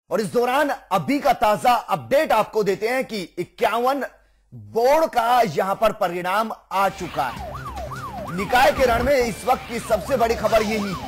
और इस दौरान अभी का ताजा अपडेट आपको देते हैं कि 51 बोर्ड का यहां पर परिणाम आ चुका है। निकाय के रण में इस वक्त की सबसे बड़ी खबर यही है।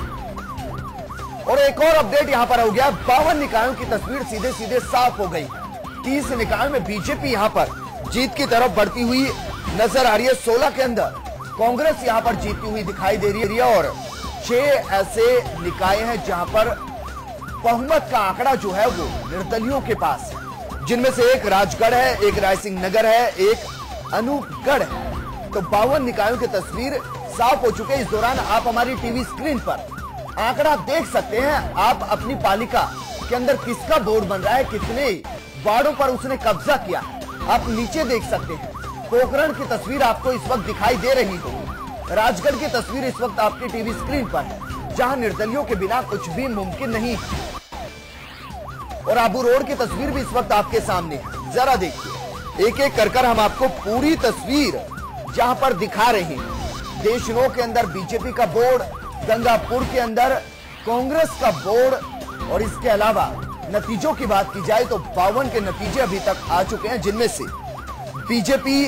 और एक और अपडेट यहां पर हो गया, 52 निकायों की तस्वीर सीधे सीधे साफ हो गई। 30 निकायों में बीजेपी यहां पर जीत की तरफ बढ़ती हुई नजर आ रही है। 16 के अंदर कांग्रेस यहां पर जीतती हुई दिखाई दे रही है और 6 ऐसे निकाय हैं जहां पर बहुमत का आंकड़ा जो है वो निर्दलियों के पास है, जिनमें से एक राजगढ़ है, एक रायसिंह नगर है, एक अनूपगढ़ है। तो 52 निकायों की तस्वीर साफ हो चुके हैं। इस दौरान आप हमारी टीवी स्क्रीन पर आंकड़ा देख सकते हैं। आप अपनी पालिका के अंदर किसका बोर्ड बन रहा है, कितने वार्डों पर उसने कब्जा किया, आप नीचे देख सकते हैं। पोखरण की तस्वीर आपको इस वक्त दिखाई दे रही होगी। राजगढ़ की तस्वीर इस वक्त आपकी टीवी स्क्रीन पर है, जहां निर्दलियों के बिना कुछ भी मुमकिन नहीं है। और आबू रोड की तस्वीर भी इस वक्त आपके सामने है। जरा देखिए, एक एक कर हम आपको पूरी तस्वीर जहां पर दिखा रहे हैं। देशनों के अंदर बीजेपी का बोर्ड, गंगापुर के अंदर कांग्रेस का बोर्ड। और इसके अलावा नतीजों की बात की जाए तो 52 के नतीजे अभी तक आ चुके हैं, जिनमें से बीजेपी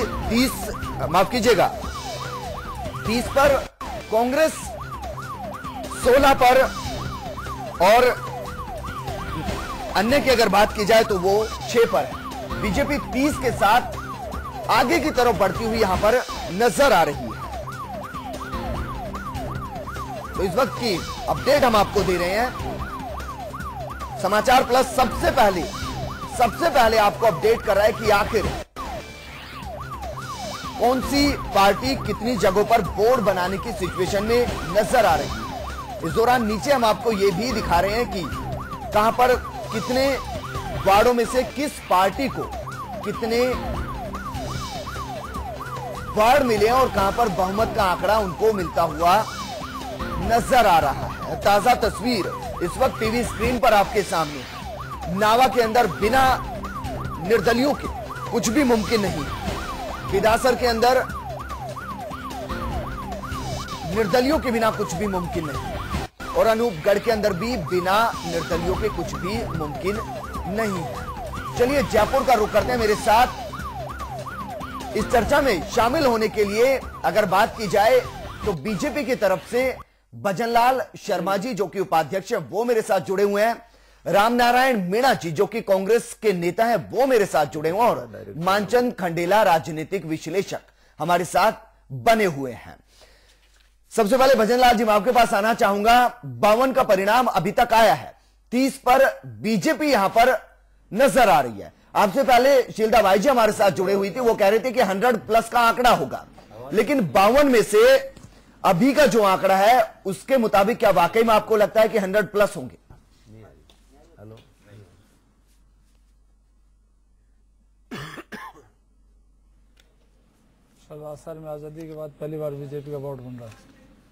30 पर, कांग्रेस 16 पर और अन्य की अगर बात की जाए तो वो 6 पर है। बीजेपी 30 के साथ आगे की तरफ बढ़ती हुई यहां पर नजर आ रही है। तो इस वक्त की अपडेट हम आपको दे रहे हैं। समाचार प्लस सबसे पहले आपको अपडेट कर रहा है कि आखिर कौन सी पार्टी कितनी जगहों पर बोर्ड बनाने की सिचुएशन में नजर आ रही है। इस दौरान नीचे हम आपको यह भी दिखा रहे हैं कि कहां पर कितने वार्डों में से किस पार्टी को कितने वार्ड मिले हैं और कहां पर बहुमत का आंकड़ा उनको मिलता हुआ नजर आ रहा है। ताजा तस्वीर इस वक्त टीवी स्क्रीन पर आपके सामने है। नावा के अंदर बिना निर्दलियों के कुछ भी मुमकिन नहीं है। विदासर के अंदर निर्दलियों के बिना कुछ भी मुमकिन नहीं और अनूपगढ़ के अंदर भी बिना निर्दलियों के कुछ भी मुमकिन नहीं है। चलिए जयपुर का रुख करते हैं। मेरे साथ इस चर्चा में शामिल होने के लिए अगर बात की जाए तो बीजेपी की तरफ से भजनलाल शर्मा जी जो कि उपाध्यक्ष है वो मेरे साथ जुड़े हुए हैं। रामनारायण मीणा जी जो कि कांग्रेस के नेता हैं वो मेरे साथ जुड़े हुए हैं और मानचंद खंडेला राजनीतिक विश्लेषक हमारे साथ बने हुए हैं। सबसे पहले भजनलाल जी मैं आपके पास आना चाहूंगा। 52 का परिणाम अभी तक आया है, 30 पर बीजेपी यहां पर नजर आ रही है। आपसे पहले शीलदा भाई जी हमारे साथ जुड़े हुई थी, वो कह रहे थे कि 100 प्लस का आंकड़ा होगा, लेकिन 52 में से अभी का जो आंकड़ा है उसके मुताबिक क्या वाकई में आपको लगता है कि 100 प्लस होंगे? हेलो, सर में आजादी के बाद पहली बार बीजेपी का बोर्ड बन रहा है।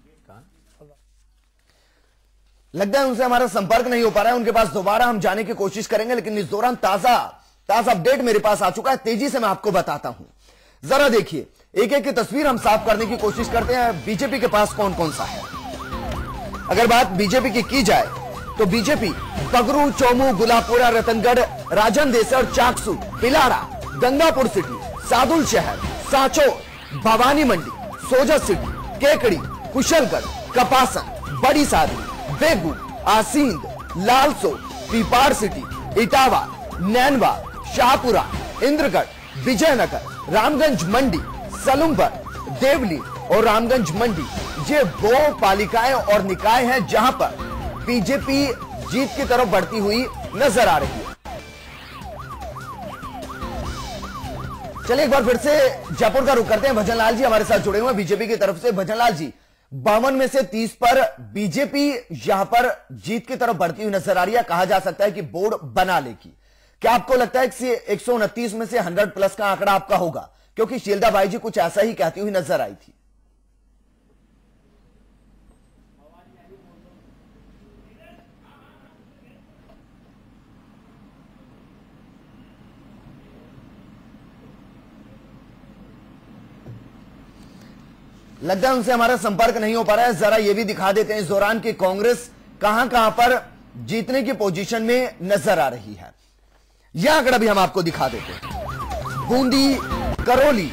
लगता है उनसे हमारा संपर्क नहीं हो पा रहा है, उनके पास दोबारा हम जाने की कोशिश करेंगे। लेकिन इस दौरान ताजा अपडेट मेरे पास आ चुका है, तेजी से मैं आपको बताता हूं। जरा देखिए, एक एक की तस्वीर हम साफ करने की कोशिश करते हैं। बीजेपी के पास कौन कौन सा है। अगर बात बीजेपी की जाए तो बीजेपी पगरू, चोमू, गुलापुरा, रतनगढ़, राजन देसर, चाकसू, पिलारा, Gangapur city, Sadulshahar, Sanchore, Bhawani Mandi, Sojat city, Kekri, Kushalgarh, Kapasan, Badi Sadri, Begun, Asind, Lalsot, Pipar city, Itawa, Nainwa, Shahpura, Indergarh, Vijaynagar, Ramganj Mandi, Salumber, Deoli और रामगंज मंडी, ये वो पालिकाएं और निकाय हैं जहां पर बीजेपी जीत की तरफ बढ़ती हुई नजर आ रही है। चलिए एक बार फिर से जयपुर का रुख करते हैं। भजनलाल जी हमारे साथ जुड़े हुए हैं बीजेपी की तरफ से। भजनलाल जी, 52 में से 30 पर बीजेपी यहां पर जीत की तरफ बढ़ती हुई नजर आ रही है। कहा जा सकता है कि बोर्ड बना लेगी। क्या आपको लगता है कि 129 में से 100 प्लस का आंकड़ा आपका होगा? क्योंकि शीलदा भाई जी कुछ ऐसा ही कहती हुई नजर आई थी। लगता है उनसे हमारा संपर्क नहीं हो पा रहा है। जरा ये भी दिखा देते हैं इस दौरान कि कांग्रेस कहां पर जीतने की पोजीशन में नजर आ रही है। यह आंकड़ा भी हम आपको दिखा देते हैं। बूंदी करौली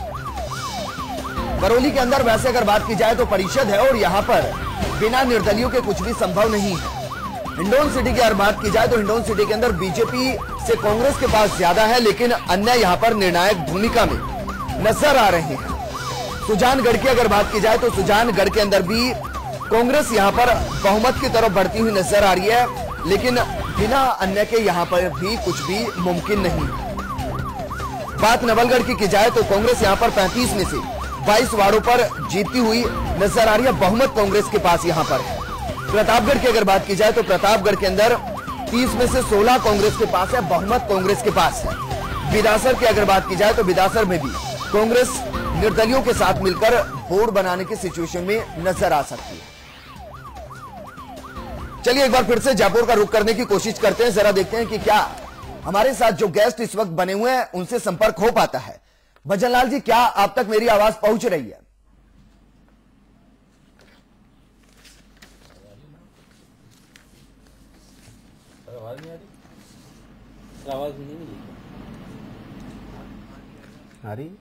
के अंदर वैसे अगर बात की जाए तो परिषद है और यहां पर बिना निर्दलियों के कुछ भी संभव नहीं है। हिंडौन सिटी की अगर बात की जाए तो हिंडौन सिटी के अंदर बीजेपी से कांग्रेस के पास ज्यादा है, लेकिन अन्य यहां पर निर्णायक भूमिका में नजर आ रहे हैं। सुजानगढ़ की अगर बात की जाए तो सुजानगढ़ के अंदर भी कांग्रेस यहां पर बहुमत की तरफ बढ़ती हुई नजर आ रही है, लेकिन बिना अन्य के यहां पर भी कुछ भी मुमकिन नहीं। बात नवलगढ़ की जाए तो कांग्रेस यहां पर 35 में से 22 वार्डों पर जीतती हुई नजर आ रही है। बहुमत कांग्रेस के पास यहां पर है। प्रतापगढ़ की अगर बात की जाए तो प्रतापगढ़ के अंदर 30 में से 16 कांग्रेस के पास है, बहुमत कांग्रेस के पास है। बिदासर की अगर बात की जाए तो बिदासर में भी कांग्रेस निर्दलियों के साथ मिलकर बोर्ड बनाने की सिचुएशन में नजर आ सकती है। चलिए एक बार फिर से जयपुर का रुख करने की कोशिश करते हैं, जरा देखते हैं कि क्या हमारे साथ जो गेस्ट इस वक्त बने हुए हैं उनसे संपर्क हो पाता है। भजनलाल जी, क्या आप तक मेरी आवाज पहुंच रही है? आवाज नहीं आ रही? आवाज नहीं आ रही?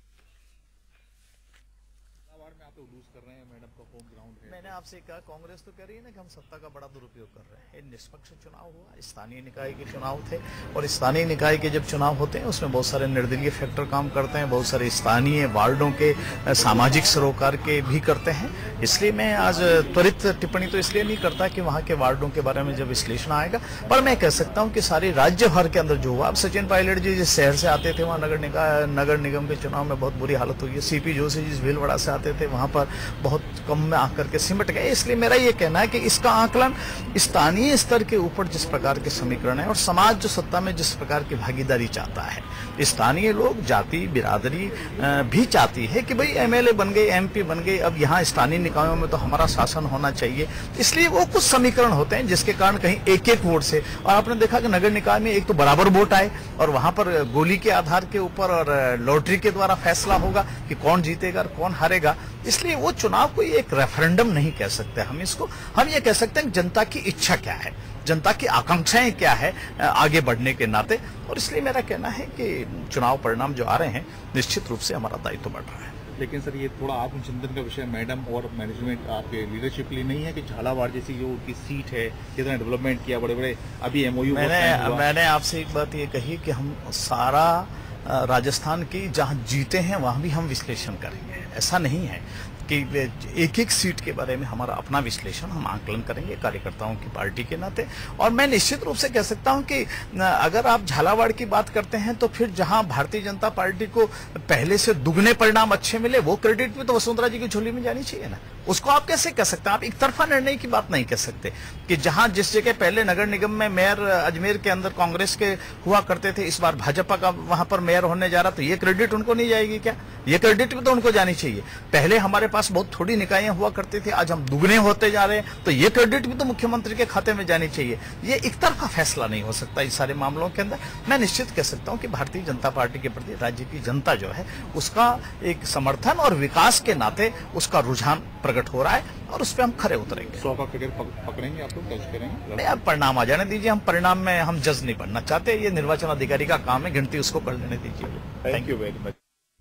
मैंने आपसे कहा, कांग्रेस तो कह रही है ना कि हम सत्ता का बड़ा दुरुपयोग कर रहे हैं। निष्पक्ष चुनाव हुआ, स्थानीय निकाय के चुनाव थे और स्थानीय निकाय के जब चुनाव होते हैं उसमें बहुत सारे निर्दलीय फैक्टर काम करते हैं, बहुत सारे स्थानीय वार्डों के सामाजिक सरोकार के भी करते हैं। इसलिए मैं आज त्वरित टिप्पणी तो इसलिए नहीं करता कि वहां के वार्डों के बारे में जब विश्लेषण आएगा, पर मैं कह सकता हूं कि सारे राज्य भर के अंदर जो हुआ, अब सचिन पायलट जी जिस शहर से आते थे वहां नगर निगम के चुनाव में बहुत बुरी हालत हुई है। सीपी जोशी जिस भीलवाड़ा से आते थे वहां पर बहुत कम में आकर के सिमट गए। इसलिए मेरा यह कहना है कि इसका आकलन स्थानीय स्तर के ऊपर जिस प्रकार के समीकरण है और समाज जो सत्ता में जिस प्रकार की भागीदारी चाहता है, स्थानीय लोग, जाति बिरादरी भी चाहती है कि भाई एमएलए बन गए, एमपी बन गए, अब यहाँ स्थानीय निकायों में तो हमारा शासन होना चाहिए। इसलिए वो कुछ समीकरण होते हैं जिसके कारण कहीं एक एक वोट से, और आपने देखा कि नगर निकाय में एक तो बराबर वोट आए और वहां पर गोली के आधार के ऊपर और लॉटरी के द्वारा फैसला होगा कि कौन जीतेगा और कौन हारेगा। इसलिए वो चुनाव कोई एक रेफरेंडम नहीं कह सकते हम इसको। हम ये कह सकते हैं जनता की इच्छा क्या है, जनता की आकांक्षाएं क्या है आगे बढ़ने के नाते। और इसलिए मेरा कहना है कि चुनाव परिणाम जो आ रहे हैं निश्चित रूप से हमारा दायित्व बढ़ रहा है। लेकिन सर ये थोड़ा आत्मचिंतन का विषय मैडम और मैनेजमेंट आपके लीडरशिप के लिए नहीं है कि झालावाड़ जैसी जो उनकी सीट है, कितना डेवलपमेंट किया, बड़े बड़े अभी एमओयू। मैंने आपसे एक बात ये कही कि हम सारा राजस्थान की जहां जीते हैं वहां भी हम विश्लेषण करेंगे। ऐसा नहीं है कि एक एक सीट के बारे में हमारा अपना विश्लेषण, हम आकलन करेंगे कार्यकर्ताओं की पार्टी के नाते। और मैं निश्चित रूप से कह सकता हूं कि अगर आप झालावाड़ की बात करते हैं तो फिर जहां भारतीय जनता पार्टी को पहले से दुगने परिणाम अच्छे मिले, वो क्रेडिट भी तो वसुंधरा जी की झोली में जानी चाहिए ना। उसको आप कैसे कह सकते हैं? आप एक तरफा निर्णय की बात नहीं कह सकते कि जहां जिस जगह पहले नगर निगम में मेयर अजमेर के अंदर कांग्रेस के हुआ करते थे, इस बार भाजपा का वहां पर मेयर होने जा रहा, तो ये क्रेडिट उनको नहीं जाएगी क्या? ये क्रेडिट भी तो उनको जानी चाहिए। पहले हमारे पास बहुत थोड़ी निकायें हुआ करती थी, आज हम दुगने होते जा रहे हैं, तो ये क्रेडिट भी तो मुख्यमंत्री के खाते में जानी चाहिए। ये एक तरफा फैसला नहीं हो सकता इस सारे मामलों के अंदर। मैं निश्चित कह सकता हूं कि भारतीय जनता पार्टी के प्रति राज्य की जनता जो है उसका एक समर्थन और विकास के नाते उसका रुझान प्रकट हो रहा है और उस पर हम खरे उतरेंगे। 100 का फिगर पकड़ेंगे, आप लोग जज करेंगे? नहीं, आप परिणाम आ जाने दीजिए, हम परिणाम में हम जज नहीं बनना चाहते। ये निर्वाचन अधिकारी का काम है, गिनती उसको कर लेने दीजिए। Thank you very much.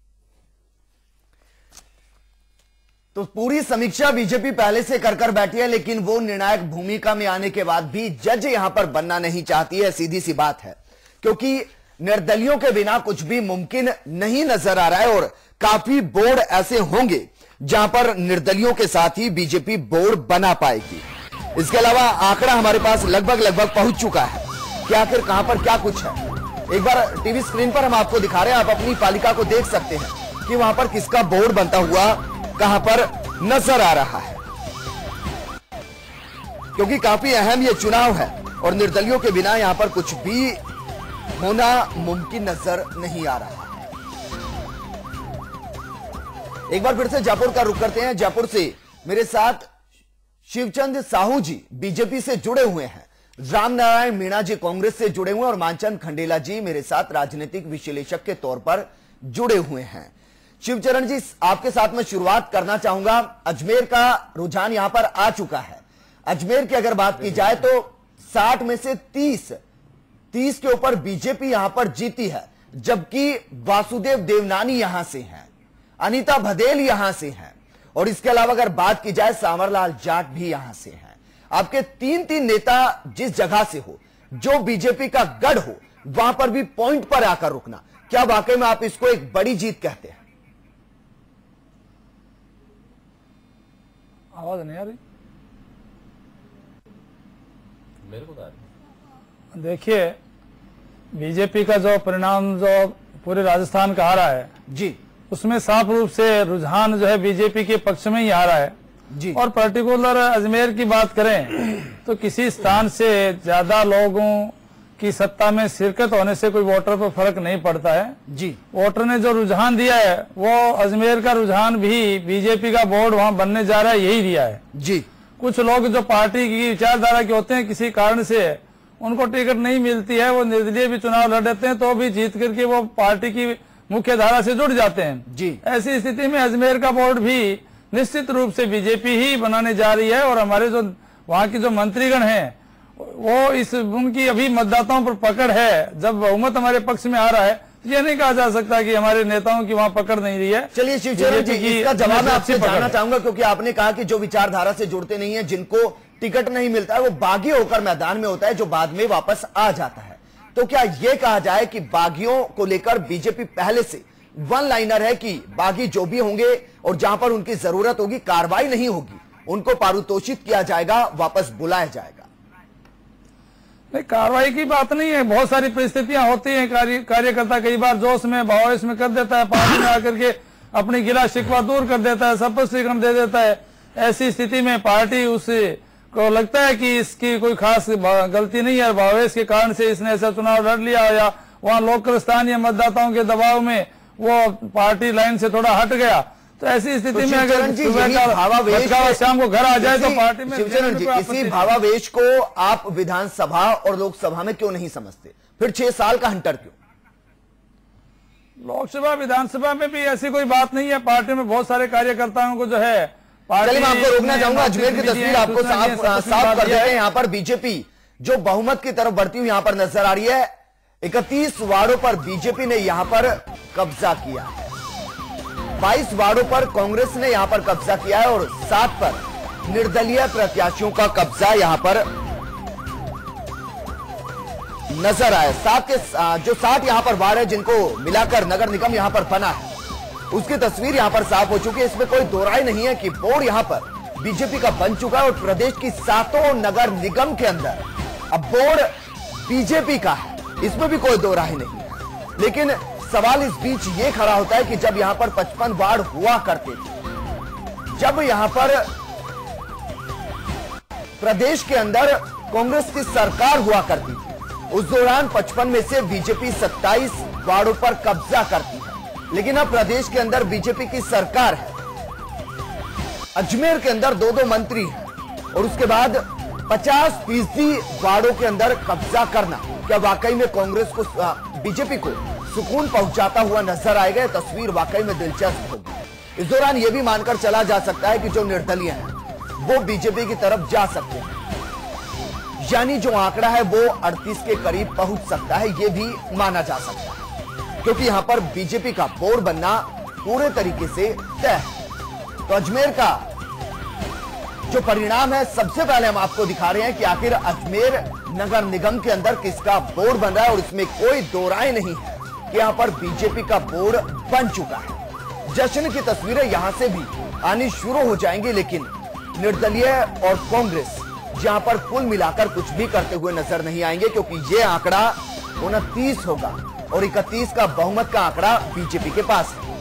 तो पूरी समीक्षा बीजेपी पहले से कर बैठी है, लेकिन वो निर्णायक भूमिका में आने के बाद भी जज यहां पर बनना नहीं चाहती है। सीधी सी बात है, क्योंकि निर्दलियों के बिना कुछ भी मुमकिन नहीं नजर आ रहा है और काफी बोर्ड ऐसे होंगे जहां पर निर्दलियों के साथ ही बीजेपी बोर्ड बना पाएगी। इसके अलावा आंकड़ा हमारे पास लगभग पहुंच चुका है कि आखिर कहां पर क्या कुछ है। एक बार टीवी स्क्रीन पर हम आपको दिखा रहे हैं, आप अपनी पालिका को देख सकते हैं कि वहां पर किसका बोर्ड बनता हुआ कहां पर नजर आ रहा है, क्योंकि काफी अहम ये चुनाव है और निर्दलियों के बिना यहां पर कुछ भी होना मुमकिन नजर नहीं आ रहा है। एक बार फिर से जयपुर का रुख करते हैं। जयपुर से मेरे साथ शिवचंद साहू जी बीजेपी से जुड़े हुए हैं, रामनारायण मीणा जी कांग्रेस से जुड़े हुए हैं और मानचंद खंडेला जी मेरे साथ राजनीतिक विश्लेषक के तौर पर जुड़े हुए हैं। शिवचरण जी, आपके साथ मैं शुरुआत करना चाहूंगा। अजमेर का रुझान यहां पर आ चुका है। अजमेर की अगर बात की जाए तो 60 में से 30 के ऊपर बीजेपी यहां पर जीती है, जबकि वासुदेव देवनानी यहां से हैं, अनीता भदेल यहां से हैं, और इसके अलावा अगर बात की जाए सांवरलाल जाट भी यहां से हैं। आपके 3 नेता जिस जगह से हो, जो बीजेपी का गढ़ हो, वहां पर भी पॉइंट पर आकर रुकना, क्या वाकई में आप इसको एक बड़ी जीत कहते हैं? आवाज नहीं आ रही। मेरे को देखिए, बीजेपी का जो परिणाम जो पूरे राजस्थान का आ रहा है जी, उसमें साफ रूप से रुझान जो है बीजेपी के पक्ष में ही आ रहा है जी। और पर्टिकुलर अजमेर की बात करें तो किसी स्थान से ज्यादा लोगों की सत्ता में शिरकत होने से कोई वोटर पर फर्क नहीं पड़ता है जी। वोटर ने जो रुझान दिया है वो अजमेर का रुझान भी बीजेपी का बोर्ड वहां बनने जा रहा है, यही दिया है जी। कुछ लोग जो पार्टी की विचारधारा के होते हैं, किसी कारण से उनको टिकट नहीं मिलती है, वो निर्दलीय भी चुनाव लड़ देते हैं, तो भी जीत करके वो पार्टी की मुख्य धारा से जुड़ जाते हैं जी। ऐसी स्थिति में अजमेर का बोर्ड भी निश्चित रूप से बीजेपी ही बनाने जा रही है, और हमारे जो वहाँ की जो मंत्रीगण हैं वो इस उनकी अभी मतदाताओं पर पकड़ है। जब बहुमत हमारे पक्ष में आ रहा है, ये नहीं कहा जा सकता कि हमारे नेताओं की वहाँ पकड़ नहीं रही है। चलिए शिवचरण जी, इसका जवाब मैं आपसे जानना चाहूंगा, क्योंकि आपने कहा कि जो विचारधारा से जुड़ते नहीं है, जिनको टिकट नहीं मिलता है, वो बागी होकर मैदान में होता है, जो बाद में वापस आ जाता है। तो क्या यह कहा जाए कि बागियों को लेकर बीजेपी पहले से वन लाइनर है कि बागी जो भी होंगे और जहां पर उनकी जरूरत होगी, कार्रवाई नहीं होगी, उनको पारितोषित किया जाएगा, वापस बुलाया जाएगा? नहीं, कार्रवाई की बात नहीं है। बहुत सारी परिस्थितियां होती हैं, कार्यकर्ता कई बार जोश में भावेश में कर देता है, पार्टी में आकर के अपनी गिला शिकवा दूर कर देता है, शपथ दे देता है। ऐसी स्थिति में पार्टी उसे को लगता है कि इसकी कोई खास गलती नहीं है, भावेश के कारण से इसने ऐसा चुनाव लड़ लिया, या वहाँ लोकल स्थानीय मतदाताओं के दबाव में वो पार्टी लाइन से थोड़ा हट गया। तो ऐसी स्थिति में अगर शाम को घर आ जाए तो पार्टी में शिवचरण जी, इसी भावावेश को आप विधानसभा और लोकसभा में क्यों नहीं समझते? फिर 6 साल का हंटर क्यों? लोकसभा विधानसभा में भी ऐसी कोई बात नहीं है। पार्टी में बहुत सारे कार्यकर्ताओं को जो है, चलिए मैं आपको रोकना चाहूंगा। अजमेर की तस्वीर आपको साफ कर देते हैं। यहाँ पर बीजेपी जो बहुमत की तरफ बढ़ती हुई यहाँ पर नजर आ रही है। 31 वार्डों पर बीजेपी ने यहाँ पर कब्जा किया है, 22 वार्डों पर कांग्रेस ने यहाँ पर कब्जा किया है, और 7 पर निर्दलीय प्रत्याशियों का कब्जा यहाँ पर नजर आया। 7 के जो 7 यहाँ पर वार्ड है, जिनको मिलाकर नगर निगम यहाँ पर बना है, उसकी तस्वीर यहाँ पर साफ हो चुकी है। इसमें कोई दो राय नहीं है कि बोर्ड यहाँ पर बीजेपी का बन चुका है, और प्रदेश की 7 नगर निगम के अंदर अब बोर्ड बीजेपी का है, इसमें भी कोई दो राय नहीं है। लेकिन सवाल इस बीच ये खड़ा होता है कि जब यहां पर 55 वार्ड हुआ करते थे, जब यहां पर प्रदेश के अंदर कांग्रेस की सरकार हुआ करती थी, उस दौरान 55 में से बीजेपी 27 वार्डों पर कब्जा करती है। लेकिन अब प्रदेश के अंदर बीजेपी की सरकार है, अजमेर के अंदर 2 मंत्री हैं, और उसके बाद 50% वार्डों के अंदर कब्जा करना क्या वाकई में कांग्रेस को, बीजेपी को सुकून पहुंचाता हुआ नजर आएगा? तस्वीर वाकई में दिलचस्प होगी। इस दौरान यह भी मानकर चला जा सकता है कि जो निर्दलीय हैं वो बीजेपी की तरफ जा सकते हैं, यानी जो आंकड़ा है वो 38 के करीब पहुंच सकता है, यह भी माना जा सकता है, क्योंकि यहां पर बीजेपी का बोर्ड बनना पूरे तरीके से तय है। तो अजमेर का जो परिणाम है, सबसे पहले हम आपको दिखा रहे हैं कि आखिर अजमेर नगर निगम के अंदर किसका बोर्ड बन रहा है, और इसमें कोई दो राय नहीं है कि यहां पर बीजेपी का बोर्ड बन चुका है। जश्न की तस्वीरें यहां से भी आनी शुरू हो जाएंगी, लेकिन निर्दलीय और कांग्रेस यहां पर कुल मिलाकर कुछ भी करते हुए नजर नहीं आएंगे, क्योंकि यह आंकड़ा 29 होगा और 31 का बहुमत का आंकड़ा बीजेपी के पास है।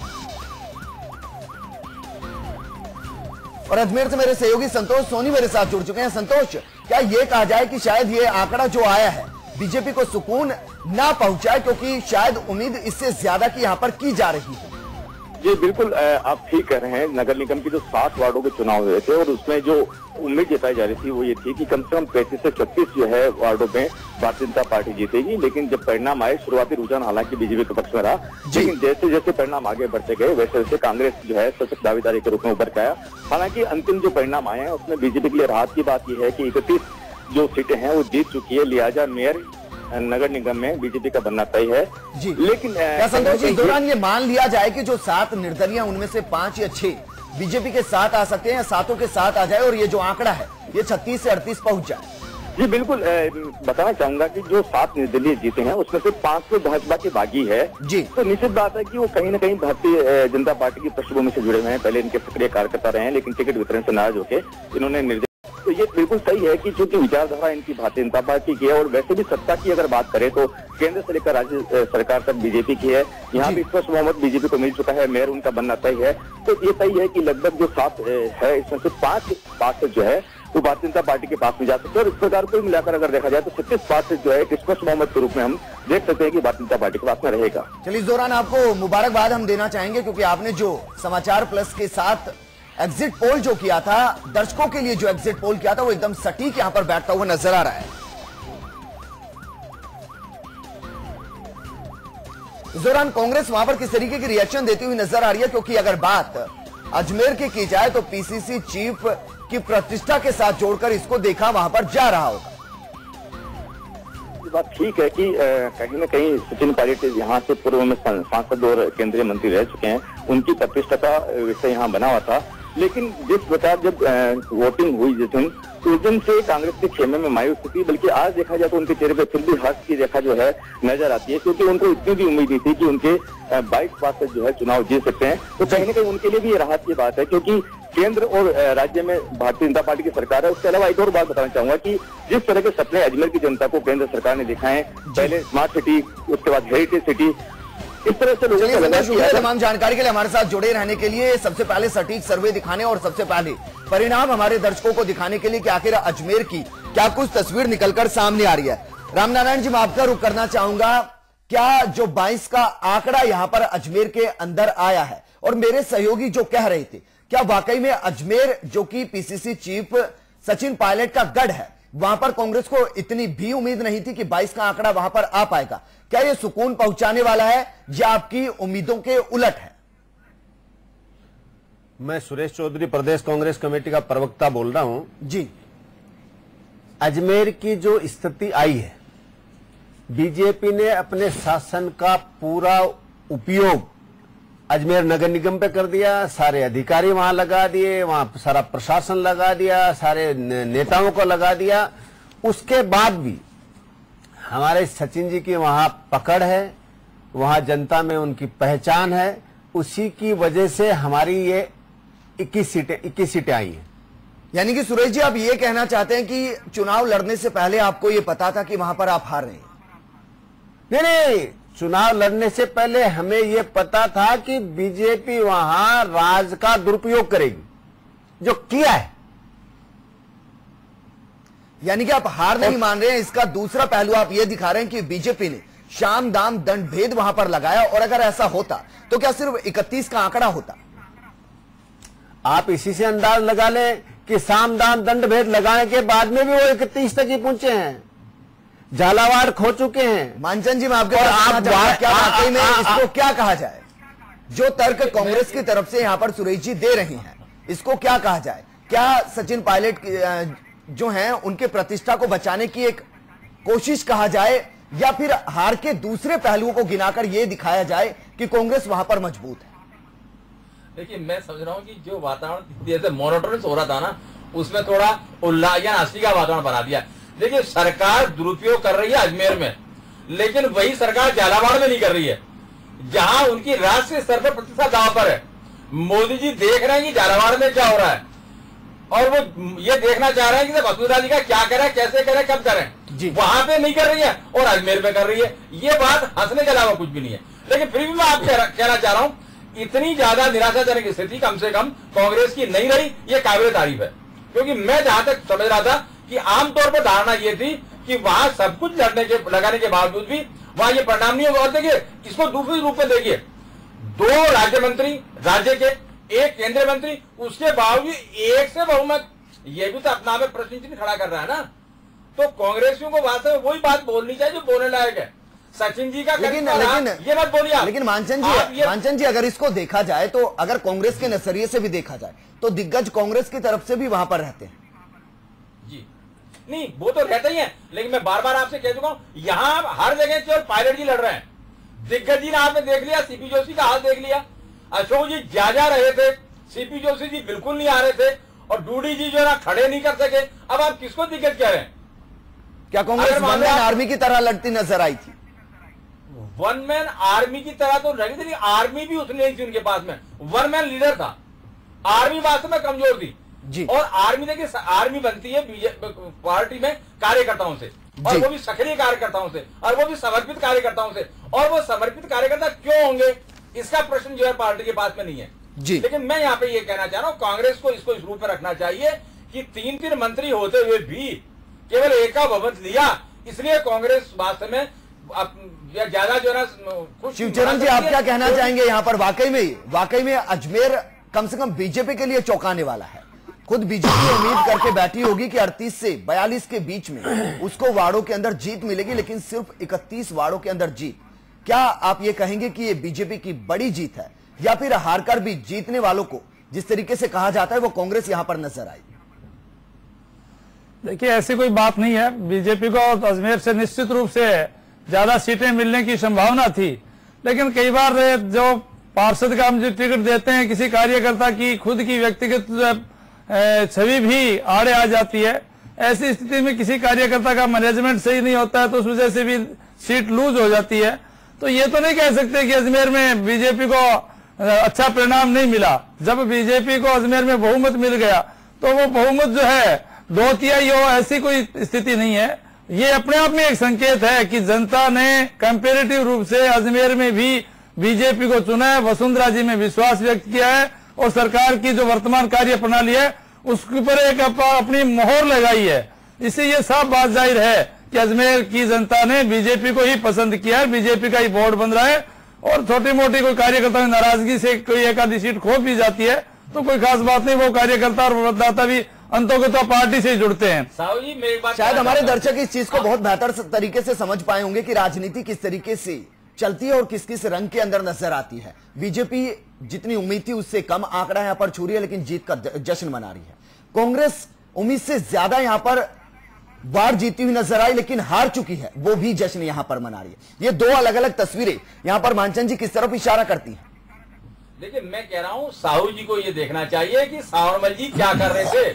और अजमेर से मेरे सहयोगी संतोष सोनी मेरे साथ जुड़ चुके हैं। संतोष, क्या यह कहा जाए कि शायद ये आंकड़ा जो आया है बीजेपी को सुकून ना पहुंचाए, क्योंकि शायद उम्मीद इससे ज्यादा की यहां पर की जा रही है? जी बिल्कुल, आप ठीक कह रहे हैं। नगर निगम की जो 7 वार्डों के चुनाव हुए थे, और उसमें जो उम्मीद जताई जा रही थी वो ये थी कि कम से कम 35 से 36 जो है वार्डों में भारतीय जनता पार्टी जीतेगी। लेकिन जब परिणाम आए, शुरुआती रुझान हालांकि बीजेपी के पक्ष में रहा, लेकिन जैसे जैसे परिणाम आगे बढ़ते गए वैसे वैसे कांग्रेस जो है सशक्त दावेदारी के रूप में उभर के आया। हालांकि अंतिम जो परिणाम आए हैं उसमें बीजेपी के लिए राहत की बात यह है कि 31 जो सीटें हैं वो जीत चुकी है, लिहाजा मेयर नगर निगम में बीजेपी का बनना तय है जी। लेकिन क्या संतोष जी, इस दौरान ये मान लिया जाए कि जो 7 निर्दलीय उनमें से 5 या 6 बीजेपी के साथ आ सकते हैं या 7 के साथ आ जाए और ये जो आंकड़ा है ये 36 से 38 पहुंच जाए? जी बिल्कुल, बताना चाहूंगा कि जो 7 निर्दलीय जीते हैं उसमें से 5 तो भाजपा के बागी है जी। तो निश्चित बात है कि वो कहीं न कहीं भारतीय जनता पार्टी की पृष्ठभूमि से जुड़े हुए हैं, पहले इनके सक्रिय कार्यकर्ता रहे हैं लेकिन टिकट वितरण से नाराज होकर इन्होंने तो ये बिल्कुल सही है कि चूंकि विचारधारा इनकी भारतीय जनता पार्टी की है और वैसे भी सत्ता की अगर बात करें तो केंद्र से लेकर राज्य सरकार तक बीजेपी की है, यहाँ भी स्पष्ट बहुमत बीजेपी को मिल चुका है, मेयर उनका बनना तय है। तो ये सही है कि लगभग जो 7 है इसमें से 5 पार्षद जो है वो भारतीय जनता पार्टी के पास में जा सकते हैं और इस प्रकार को मिलाकर अगर देखा जाए तो 36 पार्षद जो है स्पष्ट बहुमत के रूप में हम देख सकते हैं कि भारतीय जनता पार्टी के पास में रहेगा। चलिए, इस दौरान आपको मुबारकबाद हम देना चाहेंगे क्योंकि आपने जो समाचार प्लस के साथ एग्जिट पोल जो किया था, दर्शकों के लिए जो एग्जिट पोल किया था वो एकदम सटीक यहां पर बैठता हुआ नजर आ रहा है। इस दौरान कांग्रेस वहां पर किस तरीके की रिएक्शन देती हुई नजर आ रही है, क्योंकि अगर बात अजमेर की जाए तो पीसीसी चीफ की प्रतिष्ठा के साथ जोड़कर इसको देखा वहां पर जा रहा होगा। ये बात ठीक है कि कहीं न कहीं सचिन पायलट यहाँ से पूर्व में सांसद और केंद्रीय मंत्री रह चुके हैं, उनकी प्रतिष्ठा का विषय यहाँ बना हुआ था लेकिन जिस प्रकार जब वोटिंग हुई जिस दिन उस दिन से कांग्रेस के खेमे में मायूस थी, बल्कि आज देखा जाए तो उनके चेहरे पे फिर भी हर्ष की रेखा जो है नजर आती है क्योंकि उनको इतनी भी उम्मीद नहीं थी कि उनके 22 पार्षद जो है चुनाव जीत सकते हैं। तो कहीं न कहीं उनके लिए भी ये राहत की बात है क्योंकि केंद्र और राज्य में भारतीय जनता पार्टी की सरकार है। उसके अलावा एक और बात बताना चाहूंगा कि जिस तरह के सपने अजमेर की जनता को केंद्र सरकार ने दिखाए, पहले स्मार्ट सिटी, उसके बाद हेरिटेज सिटी, इस तरह से लोगों तमाम जानकारी के लिए हमारे साथ जुड़े रहने के लिए, सबसे पहले सटीक सर्वे दिखाने और सबसे पहले परिणाम हमारे दर्शकों को दिखाने के लिए कि आखिर अजमेर की क्या कुछ तस्वीर निकलकर सामने आ रही है। रामनारायण जी, मैं आपका रुख करना चाहूंगा, क्या जो 22 का आंकड़ा यहां पर अजमेर के अंदर आया है और मेरे सहयोगी जो कह रहे थे, क्या वाकई में अजमेर जो कि पीसीसी चीफ सचिन पायलट का गढ़ है, वहां पर कांग्रेस को इतनी भी उम्मीद नहीं थी कि 22 का आंकड़ा वहां पर आ पाएगा? क्या यह सुकून पहुंचाने वाला है या आपकी उम्मीदों के उलट है? मैं सुरेश चौधरी, प्रदेश कांग्रेस कमेटी का प्रवक्ता बोल रहा हूं जी। अजमेर की जो स्थिति आई है, बीजेपी ने अपने शासन का पूरा उपयोग अजमेर नगर निगम पे कर दिया, सारे अधिकारी वहां लगा दिए, वहां सारा प्रशासन लगा दिया, सारे नेताओं को लगा दिया। उसके बाद भी हमारे सचिन जी की वहां पकड़ है, वहां जनता में उनकी पहचान है, उसी की वजह से हमारी ये 21 सीटें आई हैं। यानी कि सुरेश जी, आप ये कहना चाहते हैं कि चुनाव लड़ने से पहले आपको ये पता था कि वहां पर आप हार रहे हैं? नहीं, चुनाव लड़ने से पहले हमें यह पता था कि बीजेपी वहां राज का दुरुपयोग करेगी, जो किया है। यानी कि आप हार नहीं मान रहे हैं। इसका दूसरा पहलू आप ये दिखा रहे हैं कि बीजेपी ने शाम दाम दंड भेद वहां पर लगाया, और अगर ऐसा होता तो क्या सिर्फ 31 का आंकड़ा होता? आप इसी से अंदाज लगा लें कि साम दाम दंड भेद लगाने के बाद में भी वो 31 तक ही पहुंचे हैं, झालावाड़ खो चुके हैं। मानचंद जी, मैं आपके क्या वाकई में इसको क्या कहा जाए? जो तर्क कांग्रेस की तरफ से यहां पर सुरेश जी दे रही हैं, इसको क्या कहा जाए? क्या सचिन पायलट जो हैं उनके प्रतिष्ठा को बचाने की एक कोशिश कहा जाए, या फिर हार के दूसरे पहलुओं को गिनाकर यह दिखाया जाए कि कांग्रेस वहां पर मजबूत है? देखिए, मैं समझ रहा हूं कि जो वातावरण जैसे मोनोटोनस हो रहा था ना, उसमें थोड़ा उल्लास या हंसी का वातावरण बना दिया। देखिए, सरकार दुरुपयोग कर रही है अजमेर में, लेकिन वही सरकार झालावाड़ में नहीं कर रही है, जहां उनकी राष्ट्रीय स्तर पर प्रतिष्ठा दांव पर है। मोदी जी देख रहे हैं कि झालावाड़ में क्या हो रहा है, और वो ये देखना चाह रहे हैं कि वसुंधरा जी का क्या करें, कैसे करें, कब करें। वहां पे नहीं कर रही है और अजमेर में कर रही है। ये बात हंसने के अलावा कुछ भी नहीं है। लेकिन फिर भी मैं आपको कहना चाह रहा हूं, इतनी ज्यादा निराशाजनक स्थिति कम से कम कांग्रेस की नहीं रही, ये काबिल तारीफ है। क्योंकि मैं जहां तक समझ रहा था कि आमतौर पर धारणा ये थी कि वहां सब कुछ लगाने के बावजूद भी वहां ये परिणाम नहीं होगा। और देखिए, इसको दूसरे रूप में देखिए, 2 राज्य मंत्री राज्य के, 1 केंद्रीय मंत्री, उसके बावजूद 1 से बहुमत, ये भी तो अपना में प्रश्न चिन्ह खड़ा कर रहा है ना। तो कांग्रेसियों को वास्तव में वही बात बोलनी चाहिए जो बोलने लायक है। सचिन जी का लेकिन ये मत बोलिए। लेकिन मानचंद जी, अगर इसको देखा जाए तो अगर कांग्रेस के नजरिए से भी देखा जाए तो दिग्गज कांग्रेस की तरफ से भी वहां पर रहते हैं जी। नहीं वो तो रहते ही है, लेकिन मैं बार बार आपसे कह चुका हूं, यहाँ हर जगह केवल पायलट जी लड़ रहे हैं। दिग्गज जी ने आपने देख लिया, सीपी जोशी का हाल देख लिया, अशोक जी जा रहे थे, सीपी जोशी जी बिल्कुल नहीं आ रहे थे, और डूडी जी जो है ना खड़े नहीं कर सके। अब आप किसको दिग्गज कह रहे हैं? क्या कांग्रेस वन मैन आर्मी की तरह लड़ती नजर आई थी? वन मैन आर्मी की तरह तो लड़ी थी, आर्मी भी उतनी नहीं थी उनके पास में, वन मैन लीडर था। आर्मी वास्तव में कमजोर थी जी। और आर्मी देखिए, आर्मी बनती है बीजेपी पार्टी में कार्यकर्ताओं से, और वो भी सक्रिय कार्यकर्ताओं से, और वो भी समर्पित कार्यकर्ताओं से। और वो समर्पित कार्यकर्ता क्यों होंगे, इसका प्रश्न जो है पार्टी के पास में नहीं है जी। लेकिन मैं यहाँ पे ये कहना चाह रहा हूँ, कांग्रेस को इसको इस रूप में रखना चाहिए कि 3 मंत्री होते हुए भी केवल एक का भवन लिया, इसलिए कांग्रेस वास्तव में ज्यादा जो है खुश। शिवचरण जी, आप क्या कहना चाहेंगे यहाँ पर? वाकई में अजमेर कम से कम बीजेपी के लिए चौंकाने वाला है। खुद बीजेपी उम्मीद करके बैठी होगी कि 38 से 42 के बीच में उसको वार्डों के अंदर जीत मिलेगी, लेकिन सिर्फ 31 वार्डों के अंदर जीत। क्या आप ये कहेंगे कि ये बीजेपी की बड़ी जीत है, या फिर हारकर भी जीतने वालों को जिस तरीके से कहा जाता है वो कांग्रेस यहां पर नजर आई? देखिए, ऐसी कोई बात नहीं है। बीजेपी को अजमेर से निश्चित रूप से ज्यादा सीटें मिलने की संभावना थी, लेकिन कई बार जो पार्षद का हम जो टिकट देते हैं, किसी कार्यकर्ता की खुद की व्यक्तिगत छवि भी आड़े आ जाती है। ऐसी स्थिति में किसी कार्यकर्ता का मैनेजमेंट सही नहीं होता है तो उस वजह से भी सीट लूज हो जाती है। तो ये तो नहीं कह सकते कि अजमेर में बीजेपी को अच्छा परिणाम नहीं मिला। जब बीजेपी को अजमेर में बहुमत मिल गया तो वो बहुमत जो है 2/3 हो, ऐसी कोई स्थिति नहीं है। ये अपने आप में एक संकेत है कि जनता ने कंपेरेटिव रूप से अजमेर में भी बीजेपी को चुना है, वसुंधरा जी में विश्वास व्यक्त किया है, और सरकार की जो वर्तमान कार्य प्रणाली है उसके ऊपर एक अपनी मोहर लगाई है। इससे ये साफ बात जाहिर है कि अजमेर की जनता ने बीजेपी को ही पसंद किया है, बीजेपी का ही बोर्ड बन रहा है। और छोटी मोटी कोई कार्यकर्ता की नाराजगी से कोई एक आधी सीट खो भी जाती है तो कोई खास बात नहीं, वो कार्यकर्ता और मतदाता भी अंतों के तो पार्टी से ही जुड़ते हैं। साहू जी, मेरी बात शायद हमारे दर्शक इस चीज को बहुत बेहतर तरीके से समझ पाए होंगे कि राजनीति किस तरीके से चलती है और किस किस रंग के अंदर नजर आती है। बीजेपी जितनी उम्मीद थी उससे कम आंकड़ा यहां पर छू रही है, लेकिन जीत का जश्न मना रही है। कांग्रेस उम्मीद से ज्यादा यहां पर वार्ड जीती हुई नजर आई, लेकिन हार चुकी है, वो भी जश्न यहां पर मना रही है। ये दो अलग अलग तस्वीरें यहां पर मानचंद जी किस तरफ इशारा करती हैं? देखिए, मैं कह रहा हूं साहू जी को ये देखना चाहिए कि सावरमल जी क्या कर रहे थे,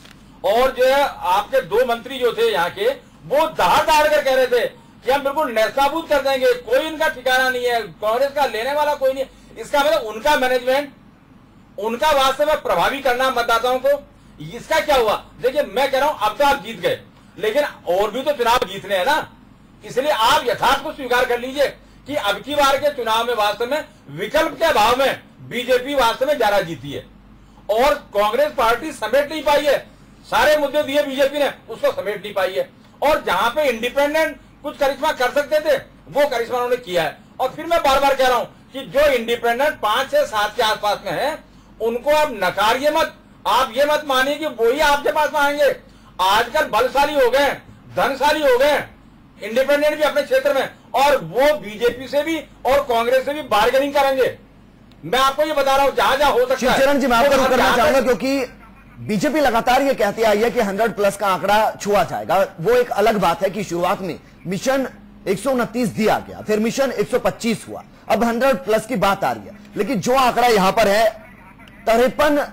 और जो है आपके 2 मंत्री जो थे यहाँ के, वो दहाड़ कर कह रहे थे कि हम बिल्कुल नेस्तनाबूद कर देंगे, कोई इनका ठिकाना नहीं है, कांग्रेस का लेने वाला कोई नहीं। इसका मतलब उनका मैनेजमेंट, उनका वास्तव में प्रभावी करना मतदाताओं को, इसका क्या हुआ? देखिए, मैं कह रहा हूं अब तो आप जीत गए, लेकिन और भी तो चुनाव जीतने हैं ना, इसलिए आप यथार्थ को स्वीकार कर लीजिए कि अब की बार के चुनाव में वास्तव में विकल्प के अभाव में बीजेपी वास्तव में ज्यादा जीती है, और कांग्रेस पार्टी समेट नहीं पाई है। सारे मुद्दे दिए बीजेपी ने, उसको समेट नहीं पाई है, और जहां पे इंडिपेंडेंट कुछ करिश्मा कर सकते थे वो करिश्मा उन्होंने किया है। और फिर मैं बार बार कह रहा हूं कि जो इंडिपेंडेंट 5 से 7 के आसपास में है उनको आप नकारिए मत, आप ये मत मानिए कि वही आपके पास में आएंगे। आजकल बलशाली हो गए, धनशाली हो गए इंडिपेंडेंट भी अपने क्षेत्र में, और वो बीजेपी से भी और कांग्रेस से भी बार्गेनिंग करेंगे। मैं आपको ये बता रहा हूं, जहां जहां हो सकता है। शिवचरण जी, मैं आपको करना चाहूंगा, क्योंकि बीजेपी लगातार ये कहती आई है कि 100+ का आंकड़ा छुआ जाएगा। वो एक अलग बात है कि शुरुआत में मिशन 129 दिया गया, फिर मिशन 125 हुआ, अब 100+ की बात आ रही है। लेकिन जो आंकड़ा यहां पर है 53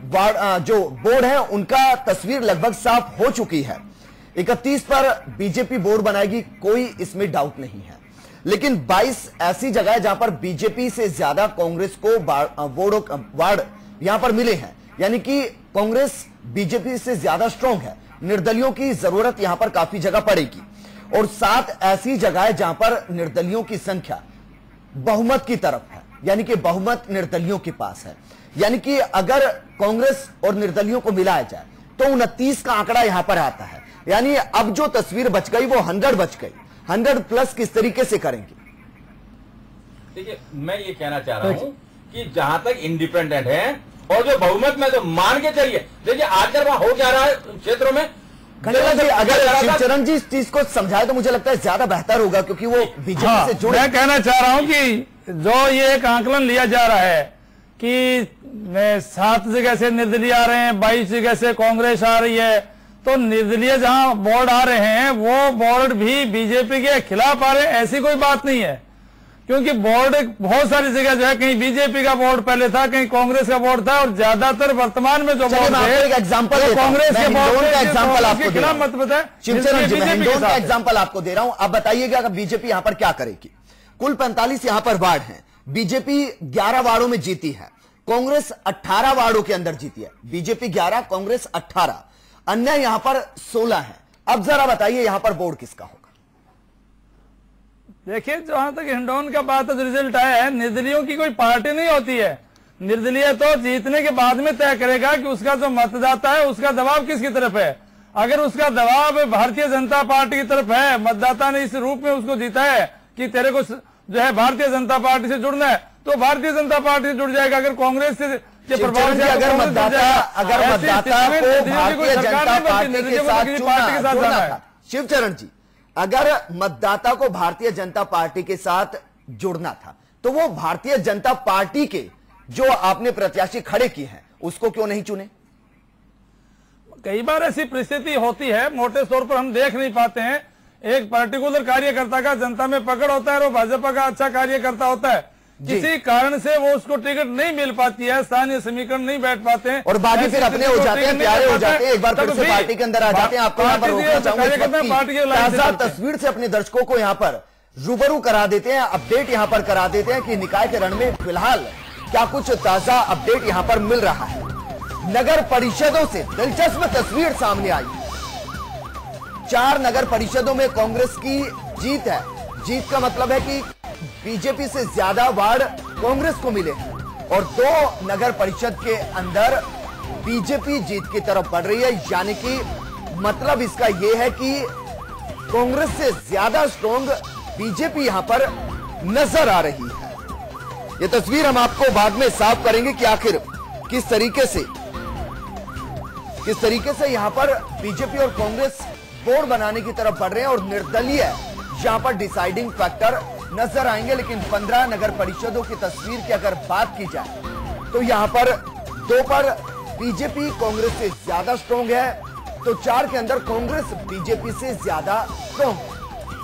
जो बोर्ड है उनका तस्वीर लगभग साफ हो चुकी है। 31 पर बीजेपी बोर्ड बनाएगी, कोई इसमें डाउट नहीं है। लेकिन 22 ऐसी जगह है जहां पर बीजेपी से ज्यादा कांग्रेस को वार्ड यहां पर मिले हैं, यानी कि कांग्रेस बीजेपी से ज्यादा स्ट्रांग है। निर्दलियों की जरूरत यहां पर काफी जगह पड़ेगी, और 7 ऐसी जगह है जहां पर निर्दलियों की संख्या बहुमत की तरफ है, यानी कि बहुमत निर्दलियों के पास है। यानी कि अगर कांग्रेस और निर्दलियों को मिलाया जाए तो 29 का आंकड़ा यहां पर आता है। यानी अब जो तस्वीर बच गई वो 100 बच गई। 100+ किस तरीके से करेंगे? देखिए, मैं ये कहना चाह रहा हूं कि जहां तक इंडिपेंडेंट है और जो बहुमत में तो मान के चलिए, देखिए आजकल वहां हो क्या रहा है क्षेत्रों में। अगर शिवचरण जी इस चीज को समझाए तो मुझे लगता है ज्यादा बेहतर होगा, क्योंकि वो बीजेपी से जुड़े। मैं कहना चाह रहा हूं कि जो ये एक आंकलन लिया जा रहा है कि 7 जगह से निर्दलीय आ रहे हैं, 22 जगह से कांग्रेस आ रही है, तो निर्दलीय जहां बोर्ड आ रहे हैं वो बोर्ड भी बीजेपी के खिलाफ आ रहे हैं, ऐसी कोई बात नहीं है। क्योंकि बोर्ड बहुत सारी जगह जो है, कहीं बीजेपी का बोर्ड पहले था, कहीं कांग्रेस का बोर्ड था, और ज्यादातर वर्तमान में जो बोर्ड है एग्जाम्पल कांग्रेस के बोर्ड का एग्जाम्पल आपको खिलाफ मत बताए। हिंडोन का एग्जाम्पल आपको दे रहा हूं। अब बताइएगा कि बीजेपी यहां पर क्या करेगी। कुल 45 यहां पर वार्ड हैं, बीजेपी 11 वार्डों में जीती है, कांग्रेस 18 वार्डों के अंदर जीती है। बीजेपी 11, कांग्रेस 18, अन्य यहां पर 16 है। अब जरा बताइए यहां पर बोर्ड किसका होगा? देखिए, जहां तक हिंडौन का बात है, रिजल्ट आया है, निर्दलीयों की कोई पार्टी नहीं होती है। निर्दलीय तो जीतने के बाद में तय करेगा कि उसका जो मतदाता है उसका दबाव किसकी तरफ है। अगर उसका दबाव भारतीय जनता पार्टी की तरफ है, मतदाता ने इस रूप में उसको जीता है कि तेरे को जो है भारतीय जनता पार्टी से जुड़ना है, तो भारतीय जनता पार्टी से जुड़ जाएगा। अगर कांग्रेस से के प्रभाव से अगर मतदाता को भारतीय जनता पार्टी के साथ जुड़ना था, शिवचरण जी, अगर मतदाता को भारतीय जनता पार्टी के साथ जुड़ना था, तो वो भारतीय जनता पार्टी के जो आपने प्रत्याशी खड़े किए हैं उसको क्यों नहीं चुने? कई बार ऐसी परिस्थिति होती है, मोटे तौर पर हम देख नहीं पाते हैं। एक पर्टिकुलर कार्यकर्ता का जनता में पकड़ होता है और वो भाजपा का अच्छा कार्यकर्ता होता है, किसी कारण से वो उसको टिकट नहीं मिल पाती है, स्थानीय समीकरण नहीं बैठ पाते हैं, और बाकी फिर अपने हो जाते हैं, प्यारे हो जाते हैं, एक बार फिर से पार्टी के अंदर आ जाते हैं। आपको यहाँ पर रोकना चाहूंगा, ताजा तस्वीर से अपने दर्शकों को यहाँ पर रूबरू करा देते हैं, अपडेट यहाँ पर करा देते हैं कि निकाय के रण में फिलहाल क्या कुछ ताजा अपडेट यहाँ पर मिल रहा है। नगर परिषदों से दिलचस्प तस्वीर सामने आई। 4 नगर परिषदों में कांग्रेस की जीत है। जीत का मतलब है कि बीजेपी से ज्यादा वार्ड कांग्रेस को मिले हैं, और 2 नगर परिषद के अंदर बीजेपी जीत की तरफ बढ़ रही है। यानी कि मतलब इसका यह है कि कांग्रेस से ज्यादा स्ट्रॉन्ग बीजेपी यहां पर नजर आ रही है। यह तस्वीर हम आपको बाद में साफ करेंगे कि आखिर किस तरीके से यहां पर बीजेपी और कांग्रेस बोर्ड बनाने की तरफ बढ़ रहे हैं, और निर्दलीय यहां पर डिसाइडिंग फैक्टर नजर आएंगे। लेकिन 15 नगर परिषदों की तस्वीर की अगर बात की जाए तो यहां पर 2 पर बीजेपी कांग्रेस से ज्यादा स्ट्रॉन्ग है, तो 4 के अंदर कांग्रेस बीजेपी से ज्यादा स्ट्रॉन्ग है।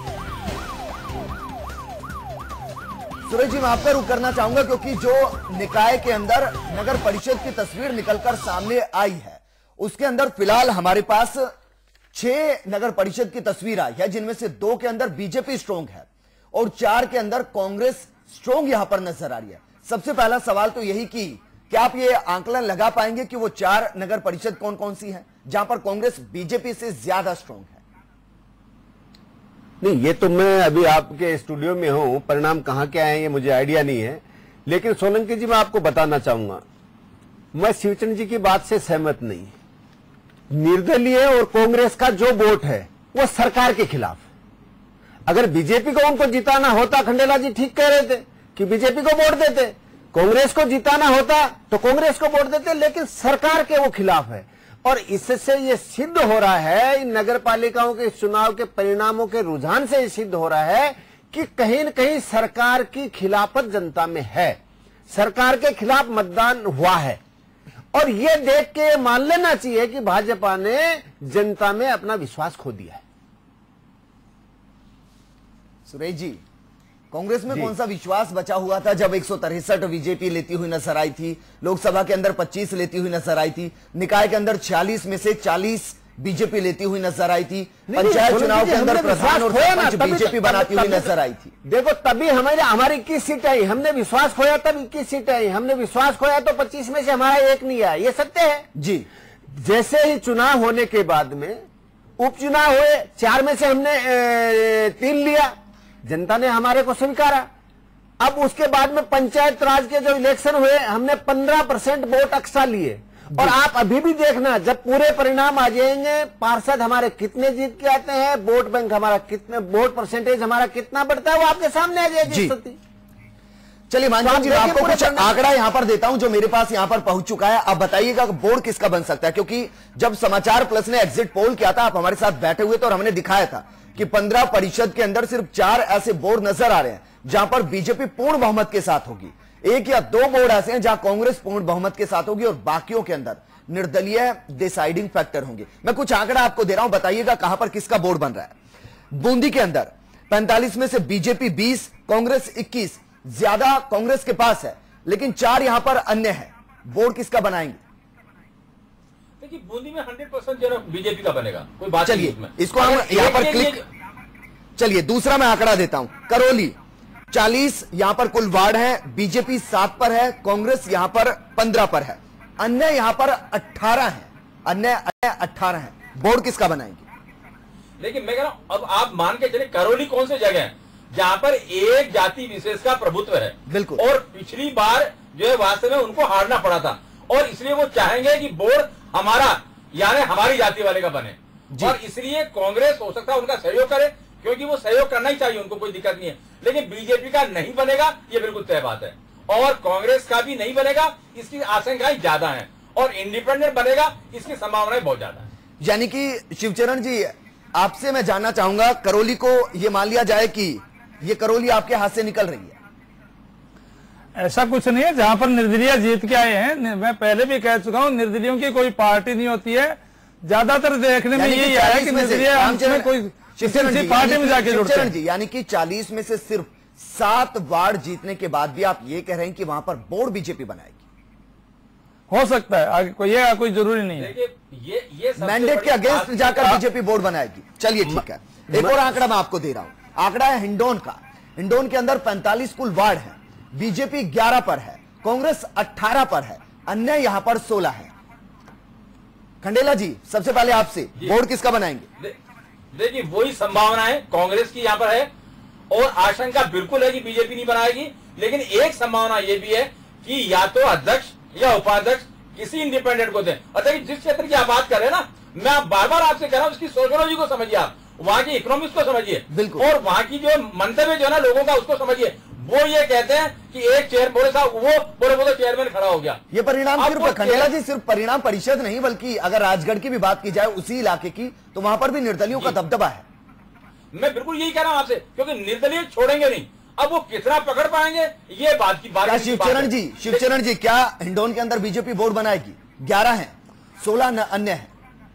सुरेश जी, मैं आप पर रुक करना चाहूंगा क्योंकि जो निकाय के अंदर नगर परिषद की तस्वीर निकलकर सामने आई है उसके अंदर फिलहाल हमारे पास 6 नगर परिषद की तस्वीर आई है, जिनमें से 2 के अंदर बीजेपी स्ट्रॉन्ग है और 4 के अंदर कांग्रेस स्ट्रॉन्ग यहां पर नजर आ रही है। सबसे पहला सवाल तो यही कि क्या आप ये आंकलन लगा पाएंगे कि वो 4 नगर परिषद कौन कौन सी हैं जहां पर कांग्रेस बीजेपी से ज्यादा स्ट्रॉन्ग है? नहीं, ये तो मैं अभी आपके स्टूडियो में हूं, परिणाम कहां के आए हैं ये मुझे आइडिया नहीं है। लेकिन सोलंकी जी, मैं आपको बताना चाहूंगा, मैं शिवचंद्र जी की बात से सहमत नहीं। निर्दलीय और कांग्रेस का जो वोट है वो सरकार के खिलाफ। अगर बीजेपी को उनको जिताना होता, खंडेला जी ठीक कह रहे थे कि बीजेपी को वोट देते, कांग्रेस को जिताना होता तो कांग्रेस को वोट देते, लेकिन सरकार के वो खिलाफ है। और इससे ये सिद्ध हो रहा है, इन नगर पालिकाओं के चुनाव के परिणामों के रुझान से ये सिद्ध हो रहा है कि कहीं न कहीं सरकार की खिलाफत जनता में है, सरकार के खिलाफ मतदान हुआ है। और ये देख के मान लेना चाहिए कि भाजपा ने जनता में अपना विश्वास खो दिया है। सुरेश जी, कांग्रेस में कौन सा विश्वास बचा हुआ था जब 163 बीजेपी लेती हुई नजर आई थी, लोकसभा के अंदर 25 लेती हुई नजर आई थी, निकाय के अंदर 46 में से 40 बीजेपी लेती हुई नजर आई थी, पंचायत चुनाव के अंदर प्रधान और सरपंच बीजेपी बनाती हुई नजर आई थी। देखो, तभी हमारी 21 सीट आई, हमने विश्वास खोया तब 21 सीट आई, हमने विश्वास खोया तो 25 में से हमारा 1 नहीं आया, ये सत्य है जी। जैसे ही चुनाव होने के बाद में उपचुनाव हुए, 4 में से हमने 3 लिया, जनता ने हमारे को स्वीकारा। अब उसके बाद में पंचायत राज के जो इलेक्शन हुए, हमने 15% वोट अक्सा लिए। और आप अभी भी देखना, जब पूरे परिणाम आ जाएंगे, पार्षद हमारे कितने जीत के आते हैं, वोट बैंक हमारा कितने, वोट परसेंटेज हमारा कितना बढ़ता है, वो आपके सामने आ जाएगी स्थिति। चलिए मानसून जी, मैं आपको कुछ आंकड़ा यहां पर देता हूं जो मेरे पास यहां पर पहुंच चुका है। आप बताइएगा बोर्ड किसका बन सकता है, क्योंकि जब समाचार प्लस ने एग्जिट पोल किया था, आप हमारे साथ बैठे हुए थे और हमने दिखाया था कि 15 परिषद के अंदर सिर्फ 4 ऐसे बोर्ड नजर आ रहे हैं जहां पर बीजेपी पूर्ण बहुमत के साथ होगी। 1 या 2 बोर्ड ऐसे हैं जहां कांग्रेस पूर्ण बहुमत के साथ होगी, और बाकियों के अंदर निर्दलीय डिसाइडिंग फैक्टर होंगे। मैं कुछ आंकड़ा आपको दे रहा हूं, बताइएगा कहां पर किसका बोर्ड बन रहा है। बूंदी के अंदर 45 में से बीजेपी 20, कांग्रेस 21, ज्यादा कांग्रेस के पास है, लेकिन 4 यहां पर अन्य है। बोर्ड किसका बनाएंगे? देखिए बूंदी में 100% जो है बीजेपी का बनेगा, कोई बात नहीं चलिए इसमें। इसको हम यहां पर क्लिक, चलिए दूसरा मैं आंकड़ा देता हूं। करौली 40 यहां पर कुल वार्ड है, बीजेपी 7 पर है, कांग्रेस यहां पर 15 पर है, अन्य यहां पर 18 है, अन्य 18 है। बोर्ड किसका बनाएंगे? लेकिन मैं कह रहा हूं, अब आप मान के चले करौली कौन सी जगह है जहां पर एक जाति विशेष का प्रभुत्व है, बिल्कुल, और पिछली बार जो है वास्तव में उनको हारना पड़ा था, और इसलिए वो चाहेंगे कि बोर्ड हमारा यानी हमारी जाति वाले का बने, और इसलिए कांग्रेस हो सकता है उनका सहयोग करे, क्योंकि वो सहयोग करना ही चाहिए, उनको कोई दिक्कत नहीं है। लेकिन बीजेपी का नहीं बनेगा ये बिल्कुल तय बात है, और कांग्रेस का भी नहीं बनेगा, इसकी आशंकाएं ज्यादा हैं, और इंडिपेंडेंट बनेगा इसकी संभावनाएं बहुत ज्यादा है। यानी कि शिवचरण जी, आपसे मैं जानना चाहूंगा, करौली को ये मान लिया जाए कि ये करौली आपके हाथ से निकल रही है? ऐसा कुछ नहीं है। जहां पर निर्दलीय जीत के आए हैं, मैं पहले भी कह चुका हूं, निर्दलियों की कोई पार्टी नहीं होती है। ज्यादातर देखने में यही आया है कि निर्दलीय में कोई किसी पार्टी में जाके जुड़ते हैं। यानी कि 40 में से सिर्फ 7 वार्ड जीतने के बाद भी आप ये कह रहे हैं कि वहां पर बोर्ड बीजेपी बनाएगी? हो सकता है, आगे कोई जरूरी नहीं है। ये मैंडेट के अगेंस्ट जाकर बीजेपी बोर्ड बनाएगी। चलिए ठीक है, एक और आंकड़ा मैं आपको दे रहा हूं। आंकड़ा है हिंडौन का। हिंडौन के अंदर 45 कुल वार्ड है, बीजेपी 11 पर है, कांग्रेस 18 पर है, अन्य यहां पर 16 है। खंडेला जी, सबसे पहले आपसे, बोर्ड किसका बनाएंगे? देखिए वही संभावना है कांग्रेस की यहाँ पर है, और आशंका बिल्कुल है कि बीजेपी नहीं बनाएगी, लेकिन एक संभावना यह भी है कि या तो अध्यक्ष या उपाध्यक्ष किसी इंडिपेंडेंट को दें। और देखिए जिस क्षेत्र की आप बात कर रहे हैं ना, मैं आप बार बार आपसे कह रहा हूं, उसकी सोशियोलॉजी को समझिए, आप वहां की इकोनॉमिक्स को समझिए, और वहां की जो मंतव्य जो है ना लोगों का, उसको समझिए। वो ये कहते हैं कि एक चेयर बोले साहब वो चेयरमैन खड़ा हो गया। ये परिणाम सिर्फ खंडेला जी, सिर्फ परिणाम परिषद नहीं, बल्कि अगर राजगढ़ की भी बात की जाए उसी इलाके की, तो वहां पर भी निर्दलियों का दबदबा है। मैं बिल्कुल यही कह रहा हूं आपसे, क्योंकि निर्दलीय छोड़ेंगे नहीं। अब वो कितना पकड़ पाएंगे ये बात की बात। शिवचरण जी, क्या हिंडौन के अंदर बीजेपी बोर्ड बनाएगी? 11 है, 16 अन्य है।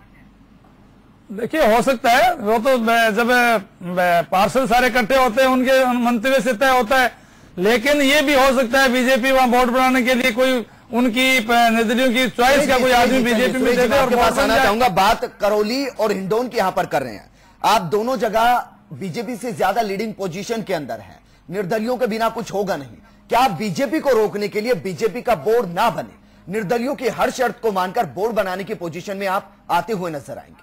देखिए हो सकता है, वो तो जब पार्षद सारे इकट्ठे होते हैं उनके मंतव्य से तय होता है, लेकिन ये भी हो सकता है बीजेपी वहां बोर्ड बनाने के लिए कोई उनकी निर्दलियों की चॉइस का कोई आदमी बीजेपी में दे दे और पास आना चाहूंगा। बात करौली और हिंडौन की यहां पर कर रहे हैं आप, दोनों जगह बीजेपी से ज्यादा लीडिंग पोजीशन के अंदर है, निर्दलियों के बिना कुछ होगा नहीं। क्या बीजेपी को रोकने के लिए बीजेपी का बोर्ड ना बने, निर्दलियों की हर शर्त को मानकर बोर्ड बनाने की पोजीशन में आप आते हुए नजर आएंगे?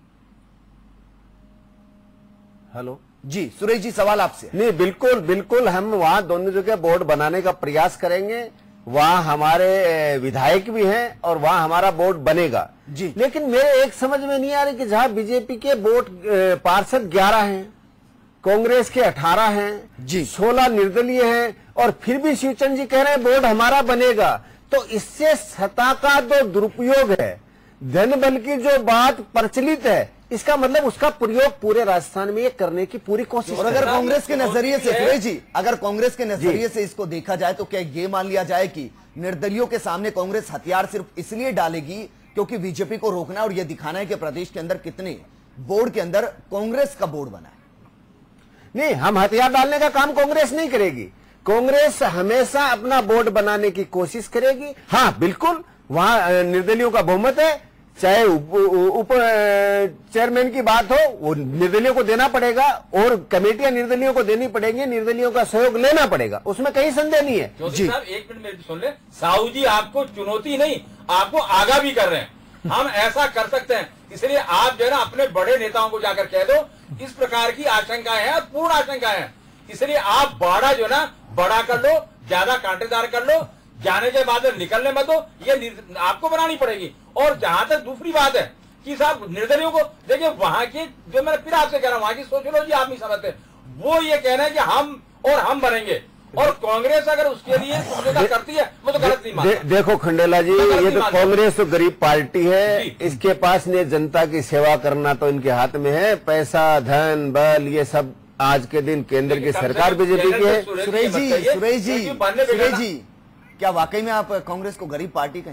हेलो जी सुरेश जी, सवाल आपसे। नहीं, बिल्कुल हम वहां दोनों जगह बोर्ड बनाने का प्रयास करेंगे। वहां हमारे विधायक भी हैं और वहां हमारा बोर्ड बनेगा जी। लेकिन मेरे एक समझ में नहीं आ रही कि जहां बीजेपी के बोर्ड पार्षद 11 हैं, कांग्रेस के 18 हैं जी, 16 निर्दलीय हैं, और फिर भी शिवचंद जी कह रहे हैं बोर्ड हमारा बनेगा, तो इससे सत्ता का जो दुरुपयोग है, धन बल की जो बात प्रचलित है, इसका मतलब उसका प्रयोग पूरे राजस्थान में ये करने की पूरी कोशिश। और अगर कांग्रेस के नजरिए से, सुरेश जी, अगर कांग्रेस के नजरिए से इसको देखा जाए तो क्या ये मान लिया जाए कि निर्दलियों के सामने कांग्रेस हथियार सिर्फ इसलिए डालेगी क्योंकि बीजेपी को रोकना और यह दिखाना है कि प्रदेश के अंदर कितने बोर्ड के अंदर कांग्रेस का बोर्ड बना है? नहीं, हम हथियार डालने का काम कांग्रेस नहीं करेगी। कांग्रेस हमेशा अपना बोर्ड बनाने की कोशिश करेगी। हाँ बिल्कुल, वहां निर्दलियों का बहुमत है, चाहे उप चेयरमैन की बात हो, वो निर्दलियों को देना पड़ेगा, और कमेटियां निर्दलियों को देनी पड़ेंगी, निर्दलियों का सहयोग लेना पड़ेगा, उसमें कहीं संदेह नहीं है। जी साहब, एक मिनट मेरी सुन ले। साहू जी आपको चुनौती नहीं, आपको आगाह भी कर रहे हैं, हम ऐसा कर सकते हैं, इसलिए आप जो है ना अपने बड़े नेताओं को जाकर कह दो इस प्रकार की आशंकाएं हैं, पूर्ण आशंकाएं हैं, इसलिए आप बाड़ा जो है ना बड़ा कर लो, ज्यादा कांटेदार कर लो, जाने के बाद निकलने मत दो, ये आपको बनानी पड़ेगी। और जहां तक दूसरी बात है कि साहब निर्दलियों को देखिए, वहां की जो मैं फिर आपसे कह रहा हूं, वहां की सोशियोलॉजी आप नहीं समझते। वो ये कहना है कि हम बनेंगे, और कांग्रेस अगर उसके लिए समझौता करती है वो तो गलत नहीं मानता। देखो खंडेला जी, ये तो कांग्रेस तो गरीब पार्टी है, इसके पास ने जनता की सेवा करना तो इनके हाथ में है, पैसा धन बल ये सब आज के दिन केंद्र की सरकार बीजेपी की है। सुरेश जी, क्या वाकई में आप कांग्रेस को गरीब पार्टी कहेंगे?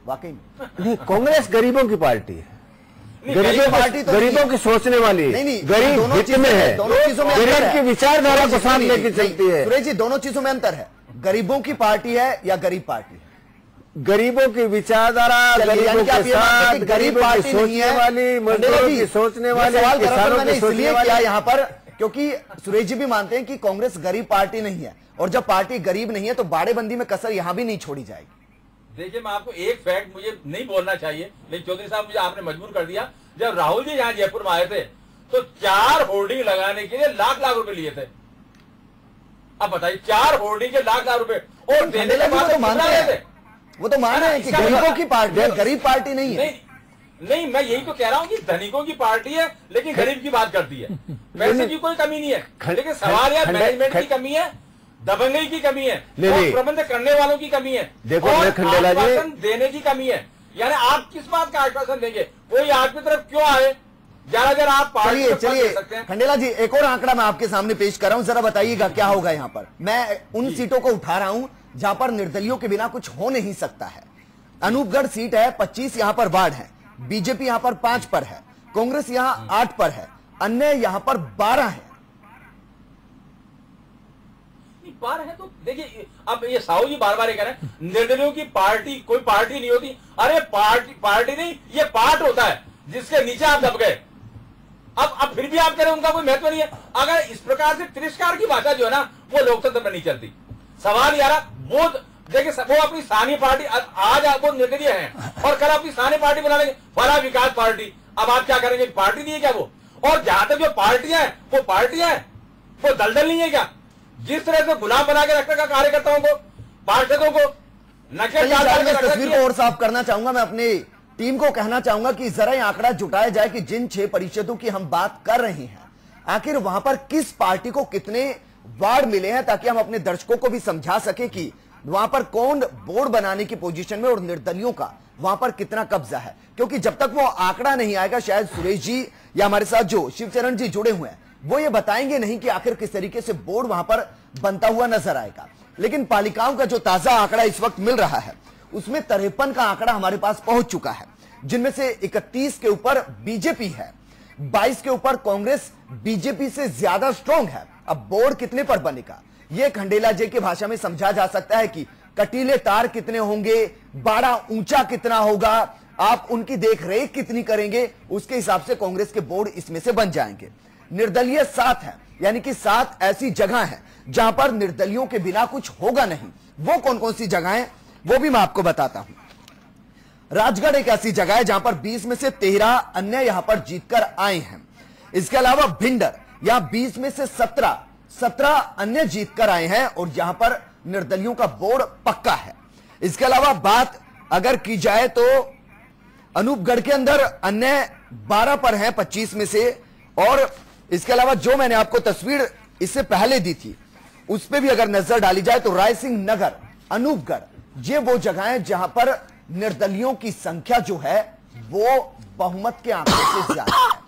वाकई में। नहीं, कांग्रेस गरीबों की पार्टी है, गरीबों पार्टी तो गरीबों की सोचने वाली, नहीं, गरीब दोनों हित चीजों में है, दोनों चीजों में अंतर गरीब है। की विचारधारा को साथ लेके चलती है। सुरेश जी, दोनों चीजों में अंतर है, गरीबों की पार्टी है या गरीब पार्टी है? गरीबों की विचारधारा, गरीबों के साथ, गरीब पार्टी नहीं है वाली, मजदूरों की सोचने वाली, सवाल किसानों मैंने की सोचने इसलिए वाली। किया यहाँ पर क्योंकि सुरेश जी भी मानते हैं कि कांग्रेस गरीब पार्टी नहीं है, और जब पार्टी गरीब नहीं है तो बाड़ेबंदी में कसर यहां भी नहीं छोड़ी जाएगी। देखिए, मैं आपको एक फैक्ट, मुझे नहीं बोलना चाहिए लेकिन चौधरी साहब मुझे आपने मजबूर कर दिया। जब राहुल जी यहाँ जयपुर में आए थे तो 4 होर्डिंग लगाने के लिए लाख लाख रुपए लिए थे। अब बताइए, 4 होर्डिंग के लाख लाख रुपए, और देने के बाद तो मानते हैं, वो तो मान रहे हैं कि गरीबों की पार्टी है, गरीब पार्टी नहीं है। नहीं, मैं यही तो कह रहा हूँ कि धनिकों की पार्टी है लेकिन गरीब की बात करती है। पैसे की कोई कमी नहीं है, लेकिन सवाल यार मैनेजमेंट की कमी है, दबंगई की कमी है, और प्रबंध करने वालों की कमी है, देखो और खंडेला जी, आश्वासन देने की कमी है। यानी आप किस बात का आश्वासन देंगे? कोई आपकी तरफ क्यों आए? ज्यादातर आप चलिए खंडेला जी, एक और आंकड़ा मैं आपके सामने पेश कर रहा हूं, जरा बताइएगा क्या होगा यहाँ पर। मैं उन सीटों को उठा रहा हूं जहां पर निर्दलियों के बिना कुछ हो नहीं सकता है। अनूपगढ़ सीट है, 25 यहां पर वार्ड है, बीजेपी यहां पर 5 पर है, कांग्रेस यहां 8 पर है, अन्य यहां पर 12 है। 12 है तो देखिए, अब ये साहू जी बार बार ये कह रहे हैं निर्दलियों की पार्टी कोई पार्टी नहीं होती। अरे पार्टी नहीं, ये पार्ट होता है जिसके नीचे आप दब गए। अब फिर भी आप कह रहे हैं उनका कोई महत्व नहीं है। अगर इस प्रकार से तिरस्कार की भाषा जो है ना, वो लोकतंत्र में नहीं चलती। सवाल यार, वो देखिए, वो अपनी स्थानीय पार्टी, आज आप वो निर्दलीय हैं और कल अपनी स्थानीय पार्टी बना लेंगे, फला विकास पार्टी। अब आप क्या करेंगे? पार्टी नहीं है क्या वो? और जहां तक जो पार्टियां हैं, वो पार्टियां हैं, वो दलदल नहीं है क्या? जिस तरह से गुलाम बना के रखने का कार्यकर्ताओं को, पार्षदों को तस्वीर को और साफ करना चाहूंगा। मैं अपनी टीम को कहना चाहूंगा कि जरा ये आंकड़ा जुटाया जाए कि जिन 6 परिषदों की हम बात कर रहे हैं, आखिर वहां पर किस पार्टी को कितने वार्ड मिले हैं, ताकि हम अपने दर्शकों को भी समझा सके कि वहां पर कौन बोर्ड बनाने की पोजीशन में और निर्दलियों का वहां पर कितना कब्जा है। क्योंकि जब तक वो आंकड़ा नहीं आएगा, शायद सुरेश जी या हमारे साथ जो शिवचरण जी जुड़े हुए हैं वो ये बताएंगे नहीं कि आखिर किस तरीके से बोर्ड वहां पर बनता हुआ नजर आएगा। लेकिन पालिकाओं का जो ताजा आंकड़ा इस वक्त मिल रहा है, उसमें 53 का आंकड़ा हमारे पास पहुंच चुका है, जिनमें से 31 के ऊपर बीजेपी है, 22 के ऊपर कांग्रेस बीजेपी से ज्यादा स्ट्रांग है। अब बोर्ड कितने पर बनेगा, यह खंडेला जी की भाषा में समझा जा सकता है कि कटीले तार कितने होंगे, बाड़ा ऊंचा कितना होगा, आप उनकी देखरेख कितनी करेंगे, उसके हिसाब से कांग्रेस के बोर्ड इसमें से बन जाएंगे। निर्दलीय 7 है, यानी कि 7 ऐसी जगह है जहां पर निर्दलियों के बिना कुछ होगा नहीं। वो कौन कौन सी जगह है वो भी मैं आपको बताता हूं। राजगढ़ एक ऐसी जगह है जहां पर 20 में से 13 अन्य यहां पर जीतकर आए हैं। इसके अलावा भिंडर, यहां 20 में से 17 अन्य जीतकर आए हैं और यहां पर निर्दलियों का बोर्ड पक्का है। इसके अलावा बात अगर की जाए तो अनूपगढ़ के अंदर अन्य 12 पर हैं 25 में से, और इसके अलावा जो मैंने आपको तस्वीर इससे पहले दी थी उस पर भी अगर नजर डाली जाए तो रायसिंह नगर, अनूपगढ़, ये वो जगह है जहां पर निर्दलियों की संख्या जो है वो बहुमत के आंकड़े से ज्यादा है।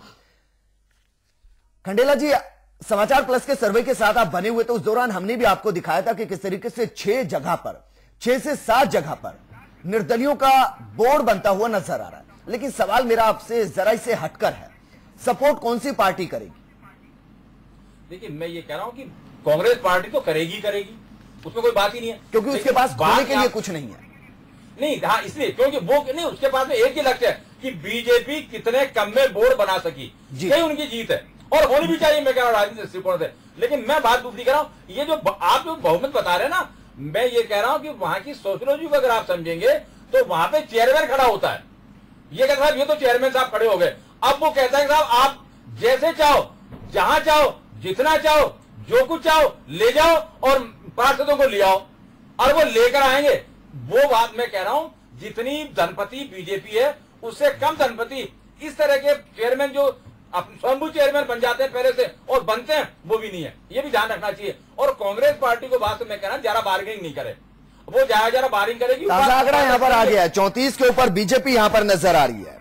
खंडेला जी, समाचार प्लस के सर्वे के साथ आप बने हुए, तो उस दौरान हमने भी आपको दिखाया था कि किस तरीके से 6 जगह पर, 6 से 7 जगह पर निर्दलियों का बोर्ड बनता हुआ नजर आ रहा है। लेकिन सवाल मेरा आपसे जरा इससे हटकर है, सपोर्ट कौन सी पार्टी करेगी? देखिए, मैं ये कह रहा हूं कि कांग्रेस पार्टी तो करेगी, उसमें कोई बात ही नहीं है, क्योंकि उसके पास बोलने के लिए कुछ नहीं है। नहीं, हाँ, इसलिए क्योंकि वो नहीं, उसके पास में एक ही लक्ष्य है कि बीजेपी कितने कम में बोर्ड बना सकी, यही उनकी जीत है, और होनी भी चाहिए। मैं कह रहा हूँ राजनीतिक दृष्टिकोण से। लेकिन मैं बात दूसरी कर रहा हूँ, ये जो आप जो बहुमत बता रहे हैं ना, मैं ये कह रहा हूँ कि वहां की सोशियोलॉजी को अगर आप समझेंगे तो वहां पे चेयरमैन खड़ा होता है, ये कहता है ये तो चेयरमैन साहब खड़े हो गए। अब वो कहता है साहब आप जैसे चाहो, जहां चाहो, जितना चाहो, जो कुछ चाहो ले जाओ और पार्षदों को ले आओ, और वो लेकर आएंगे। वो बात मैं कह रहा हूं, जितनी धनपति बीजेपी है उससे कम धनपति इस तरह के चेयरमैन जो स्वयंभू चेयरमैन बन जाते हैं पहले से और बनते हैं, वो भी नहीं है। ये भी ध्यान रखना चाहिए। और कांग्रेस पार्टी को बात मैं कह रहा हूं, ज्यादा बार्गेनिंग नहीं करे, वो ज्यादा बार्गेनिंग करेगी। ताजा आंकड़ा यहां पर आ गया है, 34 के ऊपर बीजेपी यहां पर नजर आ रही है,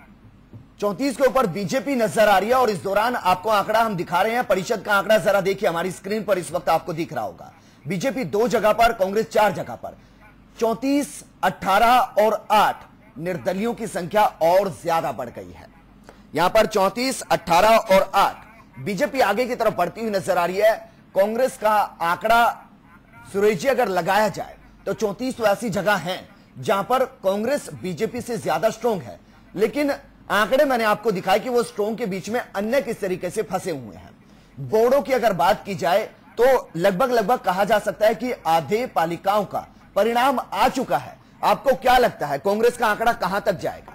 34 के ऊपर बीजेपी नजर आ रही है। और इस दौरान आपको आंकड़ा हम दिखा रहे हैं, परिषद का आंकड़ा जरा देखिए, हमारी स्क्रीन पर इस वक्त आपको दिख रहा होगा। बीजेपी 2 जगह पर, कांग्रेस 4 जगह पर, 34, 18 और 8 निर्दलियों की संख्या और ज्यादा बढ़ गई है। यहां पर 34, 18 और 8 बीजेपी आगे की तरफ बढ़ती हुई नजर आ रही है। कांग्रेस का आंकड़ा सुरेश जी अगर लगाया जाए तो 34 तो ऐसी जगह हैं जहां पर कांग्रेस बीजेपी से ज्यादा स्ट्रांग है, लेकिन आंकड़े मैंने आपको दिखाए कि वो स्ट्रांग के बीच में अन्य किस तरीके से फंसे हुए हैं। बोर्डों की अगर बात की जाए तो लगभग कहा जा सकता है कि आधे पालिकाओं का परिणाम आ चुका है। आपको क्या लगता है कांग्रेस का आंकड़ा कहां तक जाएगा?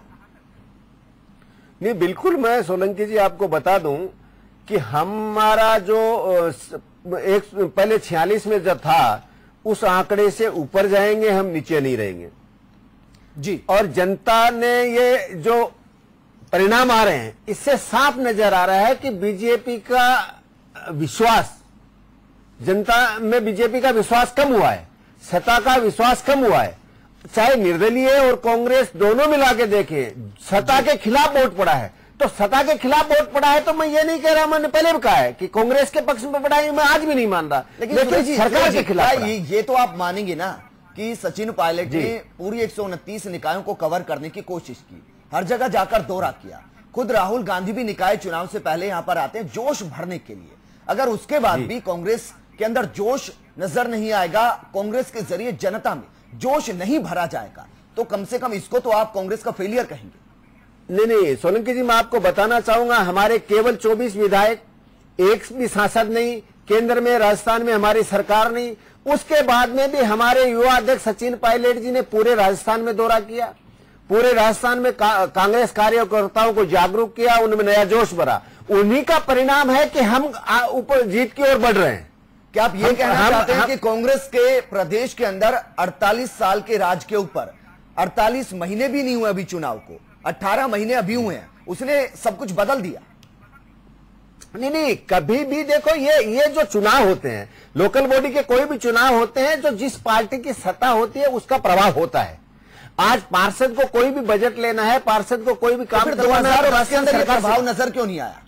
नहीं, बिल्कुल मैं सोलंकी जी आपको बता दूं कि हमारा जो एक पहले 46 में जब था उस आंकड़े से ऊपर जाएंगे, हम नीचे नहीं रहेंगे जी। और जनता ने ये जो परिणाम आ रहे हैं इससे साफ नजर आ रहा है कि बीजेपी का विश्वास, जनता में बीजेपी का विश्वास कम हुआ है, सत्ता का विश्वास कम हुआ है। चाहे निर्दलीय और कांग्रेस दोनों मिला के देखें, सत्ता के खिलाफ वोट पड़ा है। तो सत्ता के खिलाफ वोट पड़ा है तो मैं ये नहीं कह रहा, मैंने पहले भी कहा है कि कांग्रेस के पक्ष में पड़ा है, मैं आज भी नहीं मान रहा, लेकिन सरकार के खिलाफ ये तो आप मानेंगे ना कि सचिन पायलट ने पूरी 129 निकायों को कवर करने की कोशिश की, हर जगह जाकर दौरा किया। खुद राहुल गांधी भी निकाय चुनाव से पहले यहां पर आते हैं जोश भरने के लिए। अगर उसके बाद भी कांग्रेस के अंदर जोश नजर नहीं आएगा, कांग्रेस के जरिए जनता में जोश नहीं भरा जाएगा, तो कम से कम इसको तो आप कांग्रेस का फेलियर कहेंगे। नहीं, सोलंकी जी मैं आपको बताना चाहूंगा, हमारे केवल 24 विधायक, एक भी सांसद नहीं, केंद्र में राजस्थान में हमारी सरकार नहीं। उसके बाद में भी हमारे युवा अध्यक्ष सचिन पायलट जी ने पूरे राजस्थान में दौरा किया, पूरे राजस्थान में कांग्रेस कार्यकर्ताओं को जागरूक किया, उनमें नया जोश भरा। उन्हीं का परिणाम है कि हम ऊपर जीत की ओर बढ़ रहे हैं। क्या आप ये कहना चाहते हैं कि कांग्रेस के प्रदेश के अंदर 48 साल के राज के ऊपर 48 महीने भी नहीं हुए अभी चुनाव को, 18 महीने अभी हुए हैं, उसने सब कुछ बदल दिया? नहीं, कभी भी देखो ये जो चुनाव होते हैं, लोकल बॉडी के कोई भी चुनाव होते हैं, जो जिस पार्टी की सत्ता होती है उसका प्रभाव होता है। आज पार्षद को कोई भी बजट लेना है, पार्षद को कोई भी काम करवाना है, तो राष्ट्रीय अंदर प्रभाव नजर क्यों नहीं आया?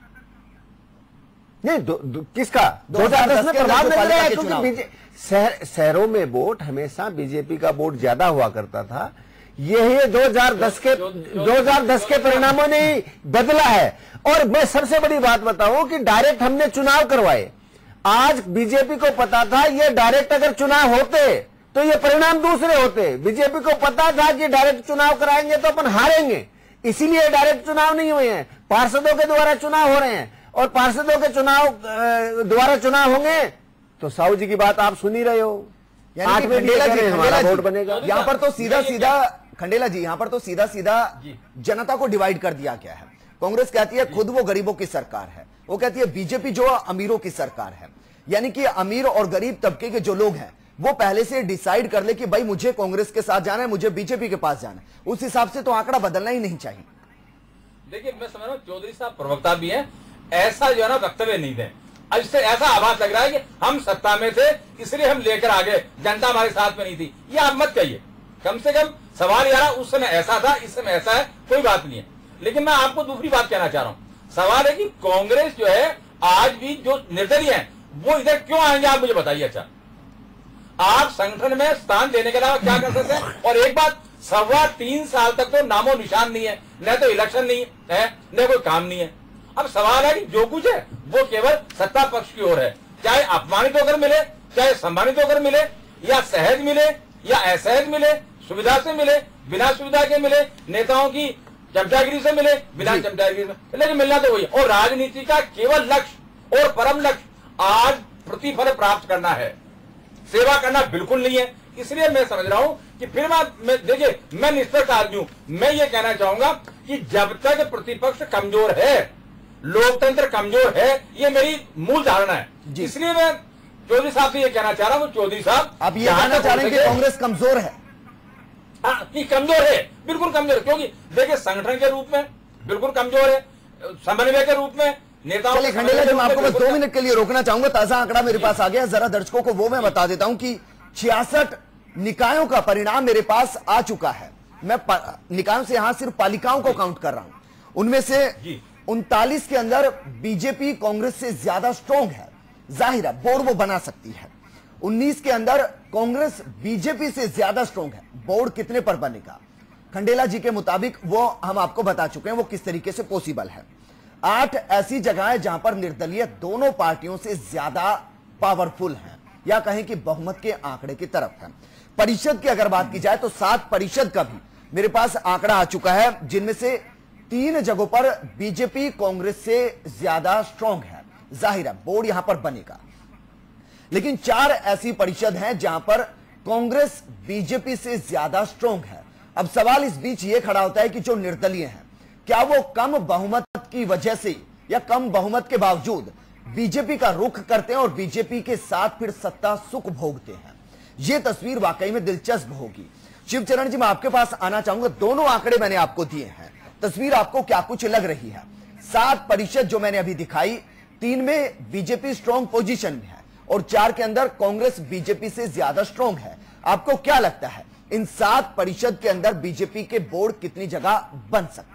नहीं, किसका 2010 में प्रभाव नजर आया? क्योंकि शहरों में वोट हमेशा बीजेपी का वोट ज्यादा हुआ करता था। यही 2010 के परिणामों ने बदला है। और मैं सबसे बड़ी बात बताऊं कि डायरेक्ट हमने चुनाव करवाए। आज बीजेपी को पता था ये डायरेक्ट अगर चुनाव होते तो ये परिणाम दूसरे होते। बीजेपी को पता था कि डायरेक्ट चुनाव कराएंगे तो अपन हारेंगे, इसीलिए डायरेक्ट चुनाव नहीं हुए हैं, पार्षदों के द्वारा चुनाव हो रहे हैं। और पार्षदों के चुनाव द्वारा चुनाव होंगे तो साहू जी की बात आप सुन ही रहे हो, हमारा वोट बनेगा। यहाँ पर तो सीधा खंडेला जी, यहाँ पर तो सीधा जनता को डिवाइड कर दिया गया है। कांग्रेस कहती है खुद वो गरीबों की सरकार है, वो कहती है बीजेपी जो अमीरों की सरकार है। यानी कि अमीर और गरीब तबके के जो लोग हैं वो पहले से डिसाइड कर ले कि भाई मुझे कांग्रेस के साथ जाना है, मुझे बीजेपी के पास जाना है। उस हिसाब से तो आंकड़ा बदलना ही नहीं चाहिए। देखिए, मैं समझ रहा हूँ चौधरी साहब प्रवक्ता भी हैं, ऐसा जो है ना वक्तव्य नहीं दें। इससे ऐसा आभास लग रहा है कि हम सत्ता में थे इसलिए हम लेकर आ गए, जनता हमारे साथ में नहीं थी। ये आप मत कहिए। कम से कम सवाल यार उस समय ऐसा था, इस समय ऐसा है, कोई बात नहीं है। लेकिन मैं आपको दूसरी बात कहना चाह रहा हूं। सवाल है कि कांग्रेस जो है आज भी जो निर्दलीय है वो इधर क्यों आएंगे, आप मुझे बताइए। अच्छा, आप संगठन में स्थान देने के अलावा क्या कर सकते हैं? और एक बात, 3.25 साल तक तो नामो निशान नहीं है, न तो इलेक्शन नहीं है, न कोई काम नहीं है। अब सवाल है कि जो कुछ है वो केवल सत्ता पक्ष की ओर है, चाहे अपमानित होकर मिले, चाहे सम्मानित होकर मिले, या सहज मिले या असहज मिले, सुविधा से मिले, बिना सुविधा के मिले, नेताओं की चमचागिरी से मिले, बिना चमचागिरी से, लेकिन मिलना तो वही। और राजनीति का केवल लक्ष्य और परम लक्ष्य आज प्रतिफल प्राप्त करना है, सेवा करना बिल्कुल नहीं है। इसलिए मैं समझ रहा हूं कि फिर मैं देखिए, मैं निष्पक्ष आदमी हूं, मैं ये कहना चाहूंगा कि जब तक प्रतिपक्ष कमजोर है, लोकतंत्र कमजोर है, ये मेरी मूल धारणा है। इसलिए मैं चौधरी साहब से ये कहना चाह रहा हूं, चौधरी साहब आप ये कहना चाह रहे हैं कि कांग्रेस कमजोर है? कमजोर है, बिल्कुल कमजोर है। क्योंकि देखिए, संगठन के रूप में बिल्कुल कमजोर है, समन्वय के रूप में नेताओं। चलिए खंडेला जी, मैं आपको बस 2 मिनट के लिए रोकना चाहूंगा, ताजा आंकड़ा मेरे पास आ गया, जरा दर्शकों को वो मैं बता देता हूं कि 66 निकायों का परिणाम मेरे पास आ चुका है। मैं निकायों से यहां सिर्फ पालिकाओं को काउंट कर रहा हूं। उनमें से 39 के अंदर बीजेपी कांग्रेस से ज्यादा स्ट्रांग है, जाहिर है बोर्ड वो बना सकती है। 19 के अंदर कांग्रेस बीजेपी से ज्यादा स्ट्रांग है, बोर्ड कितने पर बनेगा? खंडेला जी के मुताबिक वो हम आपको बता चुके हैं वो किस तरीके से पॉसिबल है। 8 ऐसी जगहें जहां पर निर्दलीय दोनों पार्टियों से ज्यादा पावरफुल हैं, या कहें कि बहुमत के आंकड़े की तरफ है। परिषद की अगर बात की जाए तो 7 परिषद का भी मेरे पास आंकड़ा आ चुका है, जिनमें से 3 जगहों पर बीजेपी कांग्रेस से ज्यादा स्ट्रांग है। जाहिर है बोर्ड यहां पर बनेगा, लेकिन 4 ऐसी परिषद हैं जहां पर कांग्रेस बीजेपी से ज्यादा स्ट्रांग है। अब सवाल इस बीच यह खड़ा होता है कि जो निर्दलीय हैं, क्या वो कम बहुमत की वजह से या कम बहुमत के बावजूद बीजेपी का रुख करते हैं और बीजेपी के साथ फिर सत्ता सुख भोगते हैं? यह तस्वीर वाकई में दिलचस्प होगी। शिवचरण जी, मैं आपके पास आना चाहूंगा। दोनों आंकड़े मैंने आपको दिए हैं, तस्वीर आपको क्या कुछ लग रही है? 7 परिषद जो मैंने अभी दिखाई, 3 में बीजेपी स्ट्रांग पोजीशन में है और 4 के अंदर कांग्रेस बीजेपी से ज्यादा स्ट्रांग है। आपको क्या लगता है इन 7 परिषद के अंदर बीजेपी के बोर्ड कितनी जगह बन सकते हैं?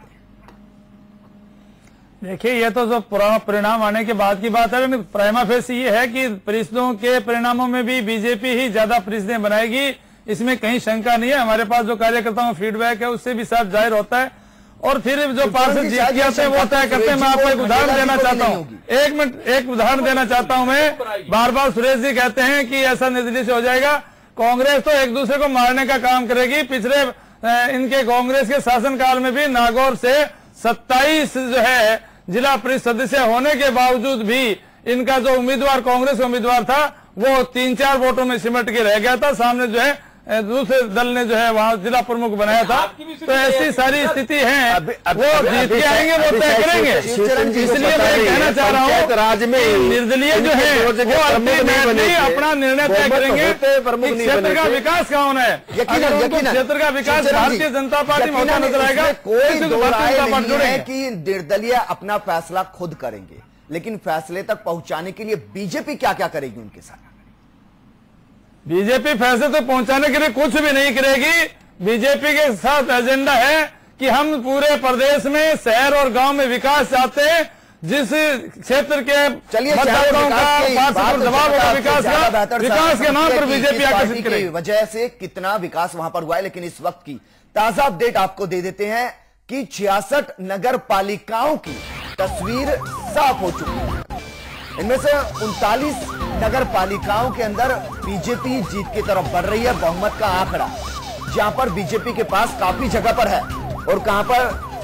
देखिए, ये तो जो पुराना परिणाम आने के बाद की बात है, लेकिन प्राइमा फेस ये है कि परिषदों के परिणामों में भी बीजेपी ही ज्यादा परिषदें बनाएगी, इसमें कहीं शंका नहीं है। हमारे पास जो कार्यकर्ताओं का फीडबैक है उससे भी साफ जाहिर होता है। और फिर जो पार्षद जीत के आते हैं वो तय करते हैं। मैं आपको एक उदाहरण देना चाहता हूँ, एक उदाहरण देना चाहता हूँ मैं। बार बार सुरेश जी कहते हैं कि ऐसा निर्दलीय से हो जाएगा। कांग्रेस तो एक दूसरे को मारने का काम करेगी। पिछले इनके कांग्रेस के शासनकाल में भी नागौर से 27 जो है जिला परिषद सदस्य होने के बावजूद भी इनका जो उम्मीदवार कांग्रेस उम्मीदवार था वो 3-4 वोटों में सिमट के रह गया था। सामने जो है दूसरे दल ने जो है वहां जिला प्रमुख बनाया था। तो ऐसी सारी स्थिति है, वो जीत के आएंगे, वो तय करेंगे। इसलिए मैं कहना चाह रहा हूँ राज्य में निर्दलीय जो है वो अल्टीमेटली अपना निर्णय तय करेंगे। क्षेत्र का विकास कहाँ होना है, अगर उनको क्षेत्र का विकास भारतीय जनता पार्टी में होता नजर आएगा, कोई दो राय नहीं है कि निर्दलीय अपना फैसला खुद करेंगे, लेकिन फैसले तक पहुंचाने के लिए बीजेपी क्या क्या करेगी उनके साथ? बीजेपी फैसले तक पहुंचाने के लिए कुछ भी नहीं करेगी। बीजेपी के साथ एजेंडा है कि हम पूरे प्रदेश में शहर और गांव में विकास चाहते हैं। जिस क्षेत्र के मतदाताओं का दबाव होगा विकास के नाम पर बीजेपी आकर्षित करेगी। वजह से कितना विकास वहां पर हुआ है। लेकिन इस वक्त की ताजा अपडेट आपको दे देते हैं कि 66 नगर पालिकाओं की तस्वीर साफ हो चुकी है। इनमें से 39 नगर पालिकाओं के अंदर बीजेपी जीत की तरफ बढ़ रही है। बहुमत का आंकड़ा जहां पर बीजेपी के पास काफी जगह पर है और कहां पर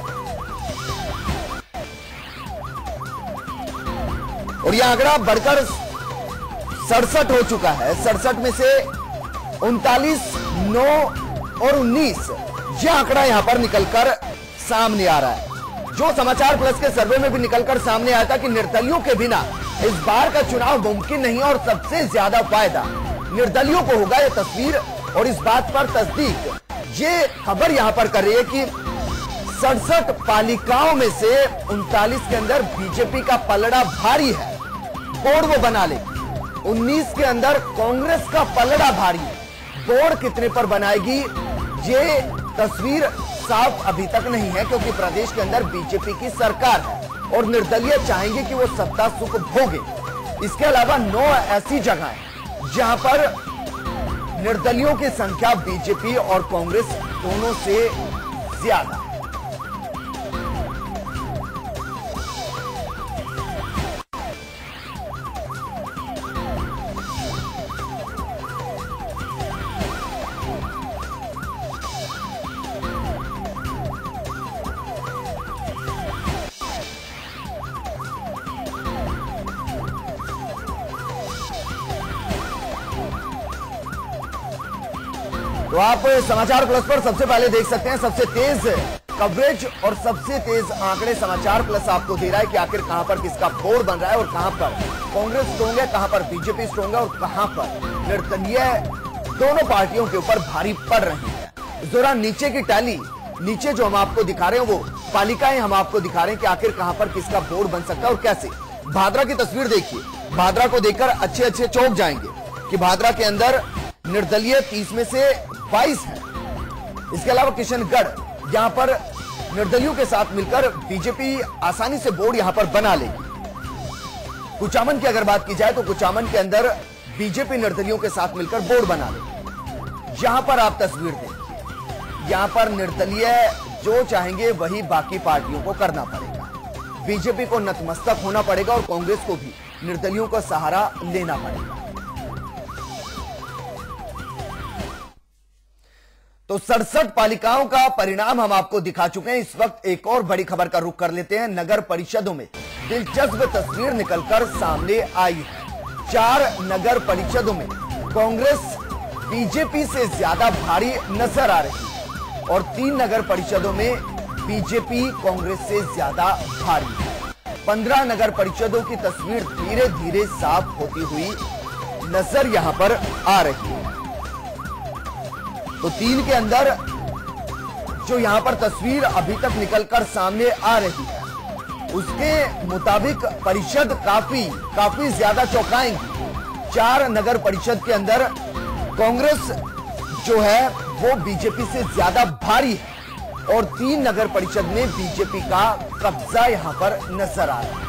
और यह आंकड़ा बढ़कर 67 हो चुका है। 67 में से 39, 9 और 19 यह आंकड़ा यहां पर निकलकर सामने आ रहा है। जो समाचार प्लस के सर्वे में भी निकलकर सामने आया था कि निर्दलियों के बिना इस बार का चुनाव मुमकिन नहीं और सबसे ज्यादा फायदा निर्दलियों को होगा। यह तस्वीर और इस बात पर तस्दीक ये खबर यहां पर कर रही है कि 67 पालिकाओं में से 39 के अंदर बीजेपी का पलड़ा भारी है, बोर्ड वो बना ले। 19 के अंदर कांग्रेस का पलड़ा भारी है, बोर्ड कितने पर बनाएगी ये तस्वीर साफ अभी तक नहीं है, क्योंकि प्रदेश के अंदर बीजेपी की सरकार है और निर्दलीय चाहेंगे कि वो सत्ता सुख भोगे। इसके अलावा 9 ऐसी जगह है जहां पर निर्दलियों की संख्या बीजेपी और कांग्रेस दोनों से ज्यादा है। तो आप समाचार प्लस पर सबसे पहले देख सकते हैं सबसे तेज कवरेज और सबसे तेज आंकड़े समाचार प्लस आपको दे रहा है कि आखिर कहां पर किसका बोर्ड बन रहा है और कहां पर कांग्रेस स्ट्रांग है, कहां पर बीजेपी स्ट्रांग है और कहां पर निर्दलीय दोनों पार्टियों के ऊपर भारी पड़ रही है। इस दौरान नीचे की टैली, नीचे जो हम आपको दिखा रहे हैं वो पालिकाएं हम आपको दिखा रहे हैं कि आखिर कहां पर किसका बोर्ड बन सकता है और कैसे। भादरा की तस्वीर देखिए, भादरा को देखकर अच्छे अच्छे चौंक जाएंगे कि भादरा के अंदर निर्दलीय 30 में से 22 है। इसके अलावा किशनगढ़, यहां पर निर्दलियों के साथ मिलकर बीजेपी आसानी से बोर्ड यहां पर बना लेगी। कुचामन की अगर बात की जाए तो कुचामन के अंदर बीजेपी निर्दलियों के साथ मिलकर बोर्ड बना लेगी। यहां पर आप तस्वीर देखिए, यहां पर निर्दलीय जो चाहेंगे वही बाकी पार्टियों को करना पड़ेगा। बीजेपी को नतमस्तक होना पड़ेगा और कांग्रेस को भी निर्दलियों का सहारा लेना पड़ेगा। तो 67 पालिकाओं का परिणाम हम आपको दिखा चुके हैं। इस वक्त एक और बड़ी खबर का रुख कर लेते हैं। नगर परिषदों में दिलचस्प तस्वीर निकलकर सामने आई है। 4 नगर परिषदों में कांग्रेस बीजेपी से ज्यादा भारी नजर आ रही है और 3 नगर परिषदों में बीजेपी कांग्रेस से ज्यादा भारी है। 15 नगर परिषदों की तस्वीर धीरे धीरे साफ होती हुई नजर यहां पर आ रही है। तो 3 के अंदर जो यहां पर तस्वीर अभी तक निकलकर सामने आ रही है उसके मुताबिक परिषद काफी ज्यादा चौंकाएंगी। 4 नगर परिषद के अंदर कांग्रेस जो है वो बीजेपी से ज्यादा भारी है और 3 नगर परिषद में बीजेपी का कब्जा यहां पर नजर आ रहा है।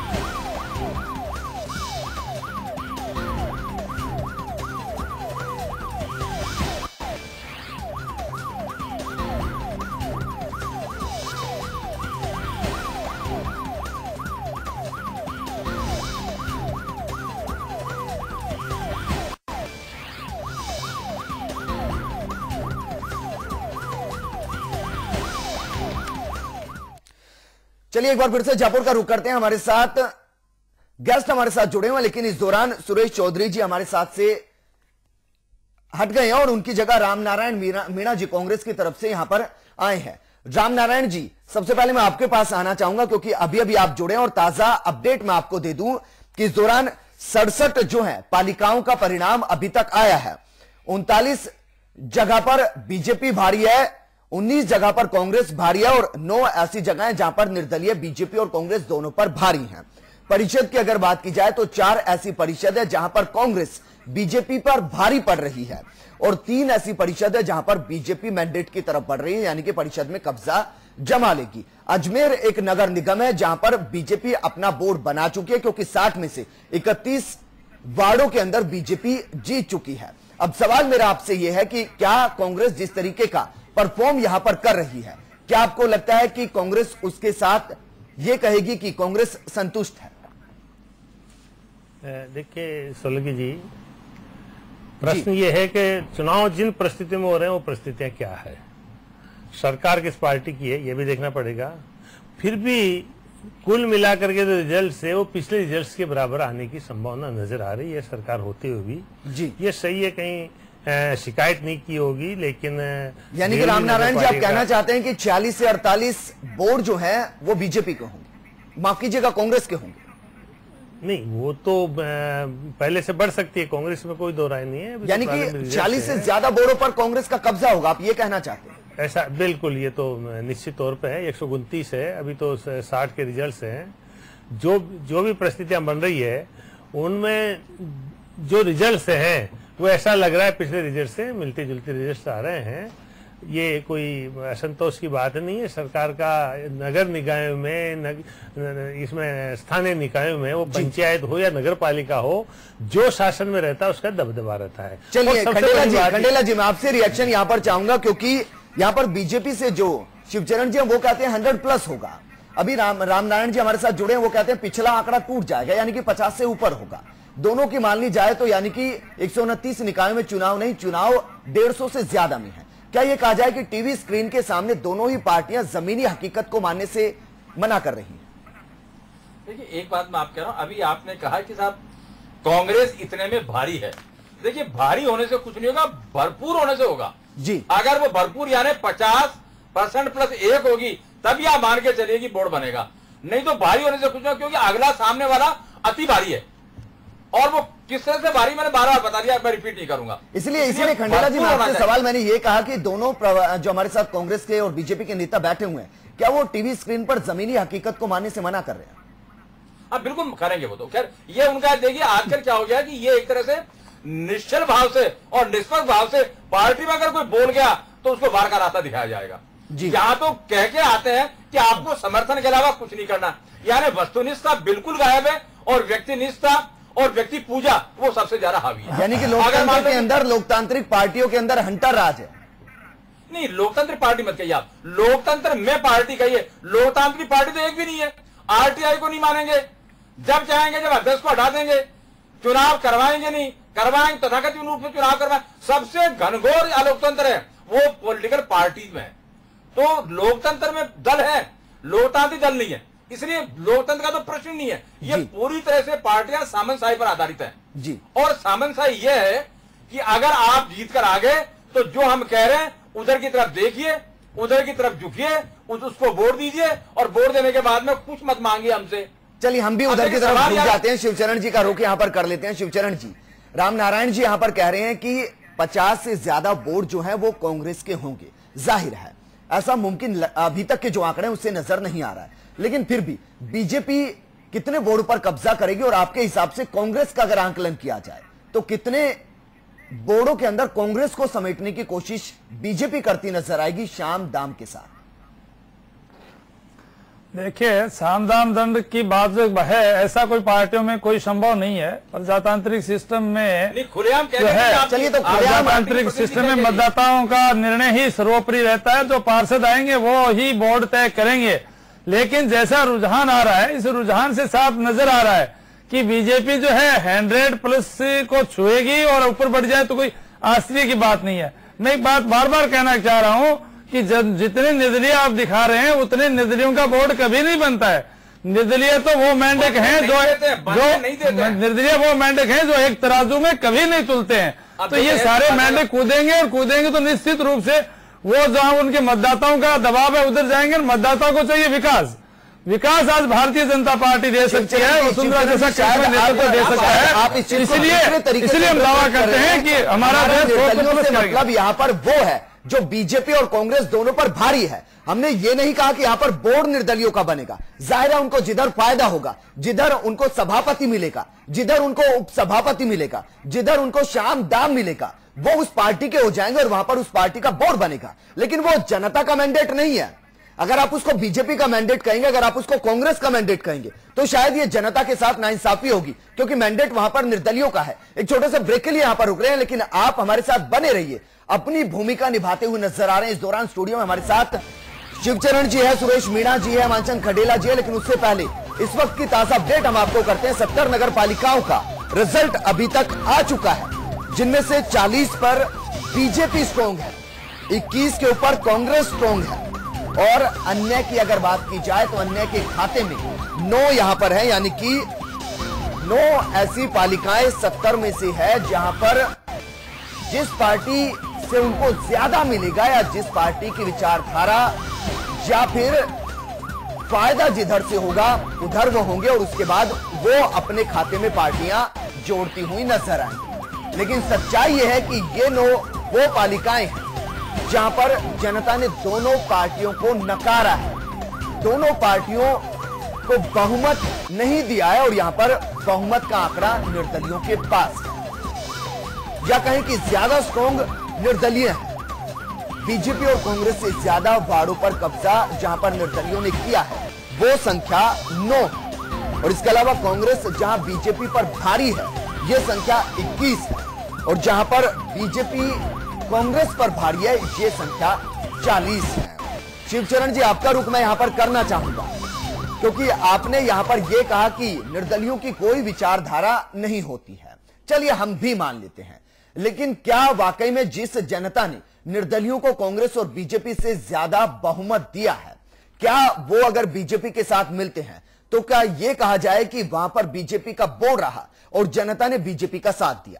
चलिए एक बार फिर से जयपुर का रुख करते हैं। हमारे साथ गेस्ट हमारे साथ जुड़े हुए, लेकिन इस दौरान सुरेश चौधरी जी हमारे साथ से हट गए हैं और उनकी जगह रामनारायण मीणा जी कांग्रेस की तरफ से यहां पर आए हैं। रामनारायण जी, सबसे पहले मैं आपके पास आना चाहूंगा क्योंकि अभी अभी आप जुड़े हैं और ताजा अपडेट मैं आपको दे दूं कि इस दौरान 67 जो है पालिकाओं का परिणाम अभी तक आया है। 39 जगह पर बीजेपी भारी है, 19 जगह पर कांग्रेस भारी है और 9 ऐसी जगहें जहां पर निर्दलीय बीजेपी और कांग्रेस दोनों पर भारी हैं। परिषद की अगर बात की जाए तो 4 ऐसी परिषद है जहां पर कांग्रेस बीजेपी पर भारी पड़ रही है और 3 ऐसी परिषद है जहां पर बीजेपी मैंडेट की तरफ बढ़ रही है, यानी कि परिषद में कब्जा जमा लेगी। अजमेर एक नगर निगम है जहां पर बीजेपी अपना बोर्ड बना चुकी है क्योंकि 60 में से 31 वार्डों के अंदर बीजेपी जीत चुकी है। अब सवाल मेरा आपसे यह है कि क्या कांग्रेस जिस तरीके का परफॉर्म यहां पर कर रही है, क्या आपको लगता है कि कांग्रेस उसके साथ यह कहेगी कि कांग्रेस संतुष्ट है? देखिए सोलंकी जी, प्रश्न ये है कि चुनाव जिन परिस्थितियों में हो रहे हैं वो परिस्थितियां क्या है, सरकार किस पार्टी की है, ये भी देखना पड़ेगा। फिर भी कुल मिलाकर के जो रिजल्ट है वो पिछले रिजल्ट्स के बराबर आने की संभावना नजर आ रही है सरकार होते हुए भी। जी, ये सही है, कहीं शिकायत नहीं की होगी, लेकिन यानी कि रामनारायण जी आप कहना चाहते हैं कि 46 से 48 बोर्ड जो है वो बीजेपी के होंगे, माफ कीजिएगा कांग्रेस के होंगे? नहीं, वो तो पहले से बढ़ सकती है, कांग्रेस में कोई दो राय नहीं है। यानी कि 40 से ज्यादा बोर्डों पर कांग्रेस का कब्जा होगा, आप ये कहना चाहते हैं? ऐसा बिल्कुल, ये तो निश्चित तौर पे है। 129 है, अभी तो 60 के रिजल्ट्स हैं। जो भी परिस्थितियां बन रही है उनमें जो रिजल्ट्स हैं वो ऐसा लग रहा है पिछले रिजल्ट से मिलते जुलते रिजल्ट आ रहे हैं। ये कोई असंतोष की बात नहीं है। सरकार का नगर निकायों में इसमें स्थानीय निकायों में वो पंचायत हो या नगर पालिका हो, जो शासन में रहता है उसका दबदबा रहता है। चलिए खंडेला जी मैं आपसे रिएक्शन यहाँ पर चाहूंगा क्योंकि यहाँ पर बीजेपी से जो शिवचरण जी वो कहते हैं 100+ होगा। अभी रामनारायण जी हमारे साथ जुड़े हैं, वो कहते हैं पिछला आंकड़ा टूट जाएगा, यानी कि 50 से ऊपर होगा। दोनों की मान ली जाए तो यानी कि 129 निकायों में चुनाव नहीं, चुनाव 150 से ज्यादा में है। क्या यह कहा जाए कि टीवी स्क्रीन के सामने दोनों ही पार्टियां जमीनी हकीकत को मानने से मना कर रही हैं? देखिए एक बात मैं आप कह रहा हूं, अभी आपने कहा कि साहब कांग्रेस इतने में भारी है। देखिए भारी होने से कुछ नहीं होगा, भरपूर होने से होगा जी। अगर वो भरपूर यानी 50% + 1 होगी तब यह मान के चलिए कि बोर्ड बनेगा, नहीं तो भारी होने से कुछ नहीं, क्योंकि अगला सामने वाला अति भारी है और वो किस तरह से भारी मैंने 12 बार बता दिया, मैं रिपीट नहीं करूंगा। इसलिए खंडेला जी आपसे सवाल मैंने ये कहा कि दोनों जो हमारे साथ कांग्रेस के और बीजेपी के नेता बैठे हुए हैं, क्या वो टीवी स्क्रीन पर जमीनी हकीकत को मानने से मना कर रहे हैं? हाँ बिल्कुल करेंगे वो तो। खैर ये उनका देखिए आजकल क्या हो गया कि ये एक तरह से निश्चल भाव से और निष्पक्ष भाव से पार्टी में अगर कोई बोल गया तो उसको बाहर का रास्ता दिखाया जाएगा। यहाँ तो कह के आते हैं कि आपको समर्थन के अलावा कुछ नहीं करना, यानी वस्तुनिष्ठता बिल्कुल गायब है और व्यक्तिनिष्ठता और व्यक्ति पूजा वो सबसे ज्यादा हावी है। यानी कि लोकतंत्र के अंदर, लोकतांत्रिक पार्टियों के अंदर हंटर राज है। नहीं, लोकतंत्र पार्टी मत कहिए आप, लोकतंत्र में पार्टी कहिए। लोकतांत्रिक पार्टी तो एक भी नहीं है। आरटीआई को नहीं मानेंगे, जब चाहेंगे जब अध्यक्ष को हटा देंगे, चुनाव करवाएंगे नहीं, करवाएंगे तथाकथित रूप से चुनाव करवाएं। सबसे घनघोर अलोकतंत्र है वो पॉलिटिकल पार्टी में। तो लोकतंत्र में दल है, लोकतांत्रिक दल नहीं है, इसलिए लोकतंत्र का तो प्रश्न नहीं है। ये पूरी तरह से पार्टियां सामंतशाही पर आधारित है जी। और सामंतशाही यह है कि अगर आप जीत कर आ गए तो जो हम कह रहे हैं उधर की तरफ देखिए, उधर की तरफ झुकिए, उसको वोट दीजिए और वोट देने के बाद में कुछ मत मांगिए हमसे। चलिए हम भी उधर की तरफ रुक जाते हैं। शिवचरण जी का रुख यहां पर कर लेते हैं। शिवचरण जी, राम नारायण जी यहां पर कह रहे हैं कि 50 से ज्यादा वोट जो है वो कांग्रेस के होंगे। जाहिर है ऐसा मुमकिन अभी तक के जो आंकड़े उससे नजर नहीं आ रहा है, लेकिन फिर भी बीजेपी कितने वोट पर कब्जा करेगी और आपके हिसाब से कांग्रेस का अगर आंकलन किया जाए तो कितने वोटों के अंदर कांग्रेस को समेटने की कोशिश बीजेपी करती नजर आएगी शाम दाम के साथ? देखिए, साम दाम दंड की बात जो है, ऐसा कोई पार्टियों में कोई संभव नहीं है। प्रजातांत्रिक सिस्टम में खुलेआम जो है, चलिए तो प्रजातांत्रिक सिस्टम में मतदाताओं का निर्णय ही सर्वोपरि रहता है। जो पार्षद आएंगे वो ही बोर्ड तय करेंगे। लेकिन जैसा रुझान आ रहा है, इस रुझान से साफ नजर आ रहा है कि बीजेपी जो है 100+ को छुएगी और ऊपर बढ़ जाए तो कोई आश्चर्य की बात नहीं है। मैं एक बात बार बार कहना चाह रहा हूं कि जितने निर्दलीय आप दिखा रहे हैं उतने निर्दलियों का बोर्ड कभी नहीं बनता है। निर्दलीय तो वो मेंढक हैं जो निर्दलीय वो मेंढक हैं जो एक तराजू में कभी नहीं तुलते हैं। तो ये सारे मेंढक कूदेंगे और कूदेंगे तो निश्चित रूप से वो जहां उनके मतदाताओं का दबाव है उधर जाएंगे। मतदाताओं को चाहिए विकास। विकास आज भारतीय जनता पार्टी दे सकती है, वसुंधरा जैसा नेतृत्व दे सकता है। इसलिए हम दावा करते हैं कि हमारा देश मतलब यहाँ पर वो है जो बीजेपी और कांग्रेस दोनों पर भारी है। हमने ये नहीं कहा कि यहां पर बोर्ड निर्दलियों का बनेगा। जाहिर है उनको जिधर फायदा होगा, जिधर उनको सभापति मिलेगा, जिधर उनको उपसभापति मिलेगा, जिधर उनको शाम दाम मिलेगा, वो उस पार्टी के हो जाएंगे और वहां पर उस पार्टी का बोर्ड बनेगा। लेकिन वो जनता का मैंडेट नहीं है। अगर आप उसको बीजेपी का मैंडेट कहेंगे, अगर आप उसको कांग्रेस का मैंडेट कहेंगे, तो शायद ये जनता के साथ नाइंसाफी होगी, क्योंकि मैंडेट वहां पर निर्दलियों का है। एक छोटे से ब्रेक के लिए यहां पर रुक रहे हैं, लेकिन आप हमारे साथ बने रहिए। अपनी भूमिका निभाते हुए नजर आ रहे हैं। इस दौरान स्टूडियो में हमारे साथ शिवचरण जी है, सुरेश मीणा जी है, मानचंद खंडेला जी है। लेकिन उससे पहले इस वक्त की ताजा अपडेट हम आपको करते हैं। 70 नगर पालिकाओं का रिजल्ट अभी तक आ चुका है, जिनमें से 40 पर बीजेपी स्ट्रॉन्ग है, 21 के ऊपर कांग्रेस स्ट्रॉन्ग है और अन्य की अगर बात की जाए तो अन्य के खाते में 9 यहां पर है, यानी कि 9 ऐसी पालिकाएं 70 में से है जहां पर जिस पार्टी से उनको ज्यादा मिलेगा या जिस पार्टी की विचारधारा या फिर फायदा जिधर से होगा उधर वो होंगे और उसके बाद वो अपने खाते में पार्टियां जोड़ती हुई नजर आएंगी। लेकिन सच्चाई यह है कि ये 9 वो पालिकाएं हैं जहां पर जनता ने दोनों पार्टियों को नकारा है, दोनों पार्टियों को बहुमत नहीं दिया है और यहां पर बहुमत का आंकड़ा निर्दलियों के पास है, या कहें कि ज्यादा स्ट्रॉन्ग निर्दलीय है। बीजेपी और कांग्रेस से ज्यादा वार्डों पर कब्जा जहां पर निर्दलियों ने किया है वो संख्या 9 और इसके अलावा कांग्रेस जहां बीजेपी पर भारी है ये संख्या 21 है और जहां पर बीजेपी कांग्रेस पर भारी है ये संख्या 40 है। शिवचरण जी, आपका रुख मैं यहां पर करना चाहूंगा, क्योंकि आपने यहां पर यह कहा कि निर्दलियों की कोई विचारधारा नहीं होती है। चलिए हम भी मान लेते हैं, लेकिन क्या वाकई में जिस जनता ने निर्दलियों को कांग्रेस और बीजेपी से ज्यादा बहुमत दिया है, क्या वो अगर बीजेपी के साथ मिलते हैं तो क्या यह कहा जाए कि वहां पर बीजेपी का बोर्ड रहा और जनता ने बीजेपी का साथ दिया?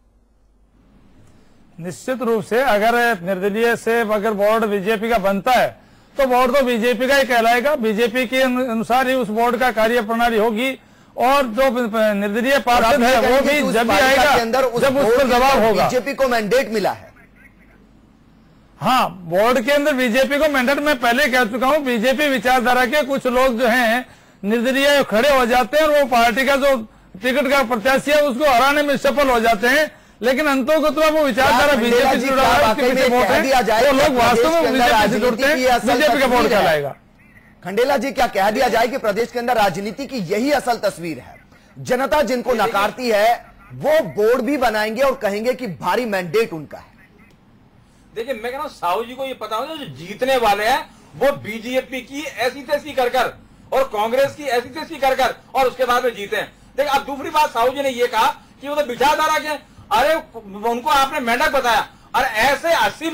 निश्चित रूप से अगर निर्दलीय से अगर बोर्ड बीजेपी का बनता है तो बोर्ड तो बीजेपी का ही कहलाएगा। बीजेपी के अनुसार ही उस बोर्ड का कार्य प्रणाली होगी और जो निर्दलीय पार्षद है वो भी जब भी आएगा जब उस पर दबाव होगा। बीजेपी को मैंडेट मिला है। हाँ, बोर्ड के अंदर बीजेपी को मैंडेट, मैं पहले कह चुका हूं, बीजेपी विचारधारा के कुछ लोग जो हैं निर्दलीय खड़े हो जाते हैं और वो पार्टी का जो टिकट का प्रत्याशी है उसको हराने में सफल हो जाते हैं, लेकिन अंतों को तो वो विचारधारा बीजेपी से जुड़ा है, उसके पीछे वोट है, तो लोग वास्तव में बीजेपी से जुड़ते हैं, बीजेपी का वोट कहलाएगा। खंडेला जी, क्या कह दिया जाए कि प्रदेश के अंदर राजनीति की यही असल तस्वीर है? जनता जिनको नकारती है वो बोर्ड भी बनाएंगे और कहेंगे कि भारी मैंडेट उनका है। देखिए मैं कह रहा हूँ साहू जी को ये पता होगा जो जीतने वाले हैं वो बीजेपी की ऐसी तैसी कर और कांग्रेस की ऐसी तैसी कर और उसके बाद में जीते हैं। देखिए अब दूसरी बात साहू जी ने ये कहा कि वो तो विचारधारा के, अरे उनको आपने मेंढक बताया, अरे ऐसे 80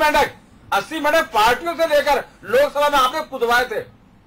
मेंढक पार्टियों से लेकर लोकसभा में आपने कुदवाए थे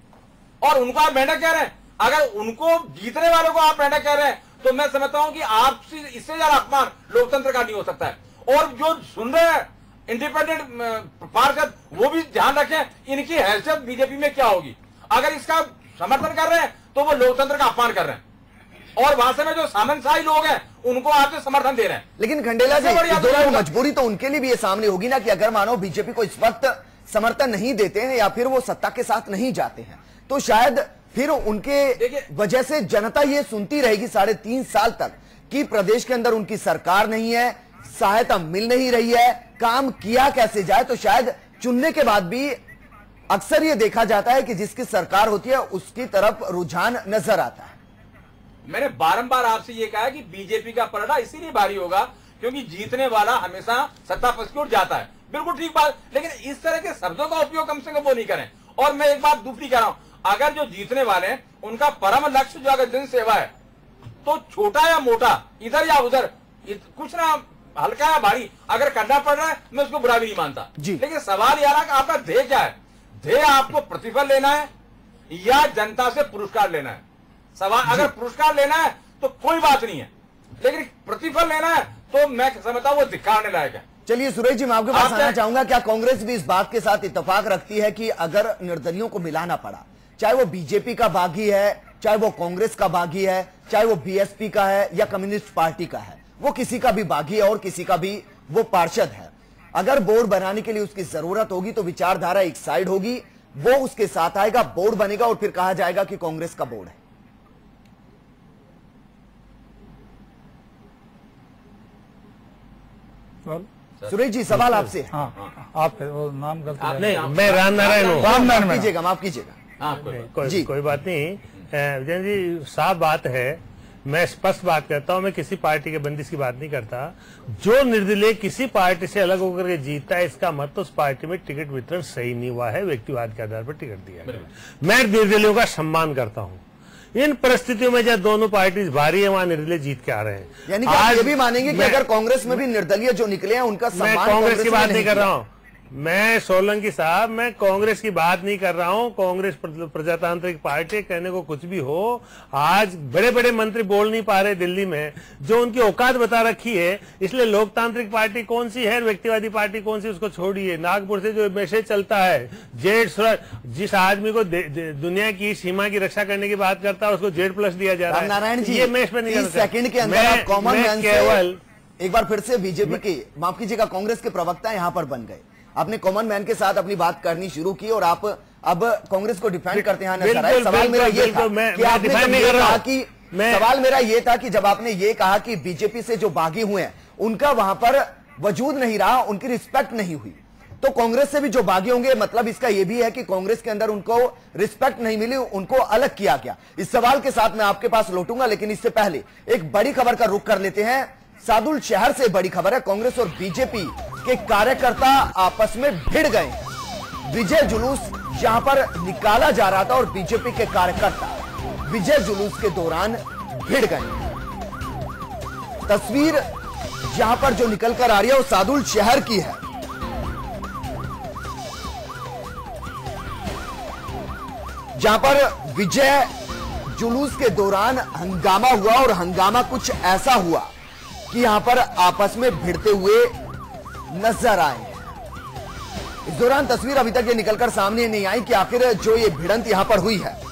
और उनको आप मेंढक कह रहे हैं। अगर उनको जीतने वालों को आप मेंढक कह रहे हैं तो मैं समझता हूं कि आपसे इससे ज्यादा अपमान लोकतंत्र का नहीं हो सकता है। और जो सुन रहे हैं इंडिपेंडेंट पार्षद वो भी ध्यान रखें इनकी हैसियत बीजेपी में क्या होगी। अगर इसका समर्थन कर रहे हैं तो वो लोकतंत्र का अपमान कर रहे हैं और भाषा में जो सामंतशाही लोग हैं उनको आप समर्थन दे रहे हैं। लेकिन खंडेला जी दोनों मजबूरी तो उनके लिए भी ये सामने होगी ना कि अगर मानो बीजेपी को इस वक्त समर्थन नहीं देते हैं या फिर वो सत्ता के साथ नहीं जाते हैं तो शायद फिर उनके वजह से जनता ये सुनती रहेगी 3.5 साल तक कि प्रदेश के अंदर उनकी सरकार नहीं है, सहायता मिल नहीं रही है, काम किया कैसे जाए। तो शायद चुनने के बाद भी अक्सर ये देखा जाता है कि जिसकी सरकार होती है उसकी तरफ रुझान नजर आता है। मैंने बारंबार आपसे ये कहा कि बीजेपी का पलड़ा इसीलिए भारी होगा क्योंकि जीतने वाला हमेशा सत्ता पक्ष की ओर जाता है। बिल्कुल ठीक बात, लेकिन इस तरह के शब्दों का उपयोग कम से कम वो नहीं करें। और मैं एक बात दूसरी कह रहा हूं, अगर जो जीतने वाले हैं उनका परम लक्ष्य जो अगर जन सेवा है तो छोटा या मोटा इधर या उधर कुछ ना हल्का या भारी अगर करना पड़ रहा है मैं उसको बुरा भी नहीं मानता। लेकिन सवाल यह रहा कि आपका ध्येय क्या है। ध्येय आपको प्रतिफल लेना है या जनता से पुरस्कार लेना है। सवाल अगर पुरस्कार लेना है तो कोई बात नहीं है, लेकिन प्रतिफल लेना है तो मैं समझता हूं वो दिखाने लायक है। चलिए सुरेश जी मैं आपके पास आना चाहूंगा, क्या कांग्रेस भी इस बात के साथ इत्तेफाक रखती है कि अगर निर्दलियों को मिलाना पड़ा, चाहे वो बीजेपी का बागी है, चाहे वो कांग्रेस का बागी है, चाहे वो बीएसपी का है या कम्युनिस्ट पार्टी का है, वो किसी का भी बागी है और किसी का भी वो पार्षद है, अगर बोर्ड बनाने के लिए उसकी जरूरत होगी तो विचारधारा एक साइड होगी, वो उसके साथ आएगा, बोर्ड बनेगा और फिर कहा जाएगा कि कांग्रेस का बोर्ड है। सुरेश जी सवाल आपसे। हाँ आप वो नाम गलत नहीं, मैं रामनारायण हूँ। माफ कीजिएगा, माफ कीजिएगा। कोई बात नहीं विजय जी, साफ बात है, मैं स्पष्ट बात करता हूं, मैं किसी पार्टी के बंदिश की बात नहीं करता। जो निर्दलीय किसी पार्टी से अलग होकर के जीतता है इसका मतलब उस पार्टी में टिकट वितरण सही नहीं हुआ है, व्यक्तिवाद के आधार पर टिकट दिया गया। मैं निर्दलियों का सम्मान करता हूं। इन परिस्थितियों में जब दोनों पार्टी भारी है वहां निर्दलीय जीत के आ रहे हैं। यानी कि आप ये भी मानेंगे कि अगर कांग्रेस में भी निर्दलीय जो निकले हैं उनका सम्मान, मैं कांग्रेस की बात नहीं कर रहा हूं, मैं सोलंकी साहब, मैं कांग्रेस की बात नहीं कर रहा हूं। कांग्रेस प्रजातांत्रिक पार्टी, कहने को कुछ भी हो, आज बड़े बड़े मंत्री बोल नहीं पा रहे दिल्ली में, जो उनकी औकात बता रखी है। इसलिए लोकतांत्रिक पार्टी कौन सी है, व्यक्तिवादी पार्टी कौन सी, उसको छोड़िए। नागपुर से जो मैसेज चलता है, जिस आदमी को दुनिया की सीमा की रक्षा करने की बात करता है उसको Z+ दिया जा रहा है। नारायण जी, ये मैं इस पर नहीं सेकंड के अंदर कॉमन मैन केवल एक बार फिर से बीजेपी के, माफ कीजिएगा, कांग्रेस के प्रवक्ता यहां पर बन गए। आपने कॉमन मैन के साथ अपनी बात करनी शुरू की और आप अब कांग्रेस को डिफेंड करते हैं नजर आए। सवाल मेरा ये था कि आपने कहा कि सवाल मेरा ये था कि जब आपने ये कहा कि बीजेपी से जो बागी हुए हैं उनका वहां पर वजूद नहीं रहा, उनकी रिस्पेक्ट नहीं हुई, तो कांग्रेस से भी जो बागी होंगे मतलब इसका यह भी है कि कांग्रेस के अंदर उनको रिस्पेक्ट नहीं मिली, उनको अलग किया गया। इस सवाल के साथ मैं आपके पास लौटूंगा, लेकिन इससे पहले एक बड़ी खबर का रुख कर लेते हैं। सादुल शहर से बड़ी खबर है, कांग्रेस और बीजेपी के कार्यकर्ता आपस में भिड़ गए। विजय जुलूस जहां पर निकाला जा रहा था और बीजेपी के कार्यकर्ता विजय जुलूस के दौरान भिड़ गए। तस्वीर जहां पर जो निकल कर आ रही है वो सादुल शहर की है। जहां पर विजय जुलूस के दौरान हंगामा हुआ और हंगामा कुछ ऐसा हुआ कि यहां पर आपस में भिड़ते हुए नजर आए। इस दौरान तस्वीर अभी तक ये निकलकर सामने नहीं आई कि आखिर जो ये भिड़ंत यहां पर हुई है।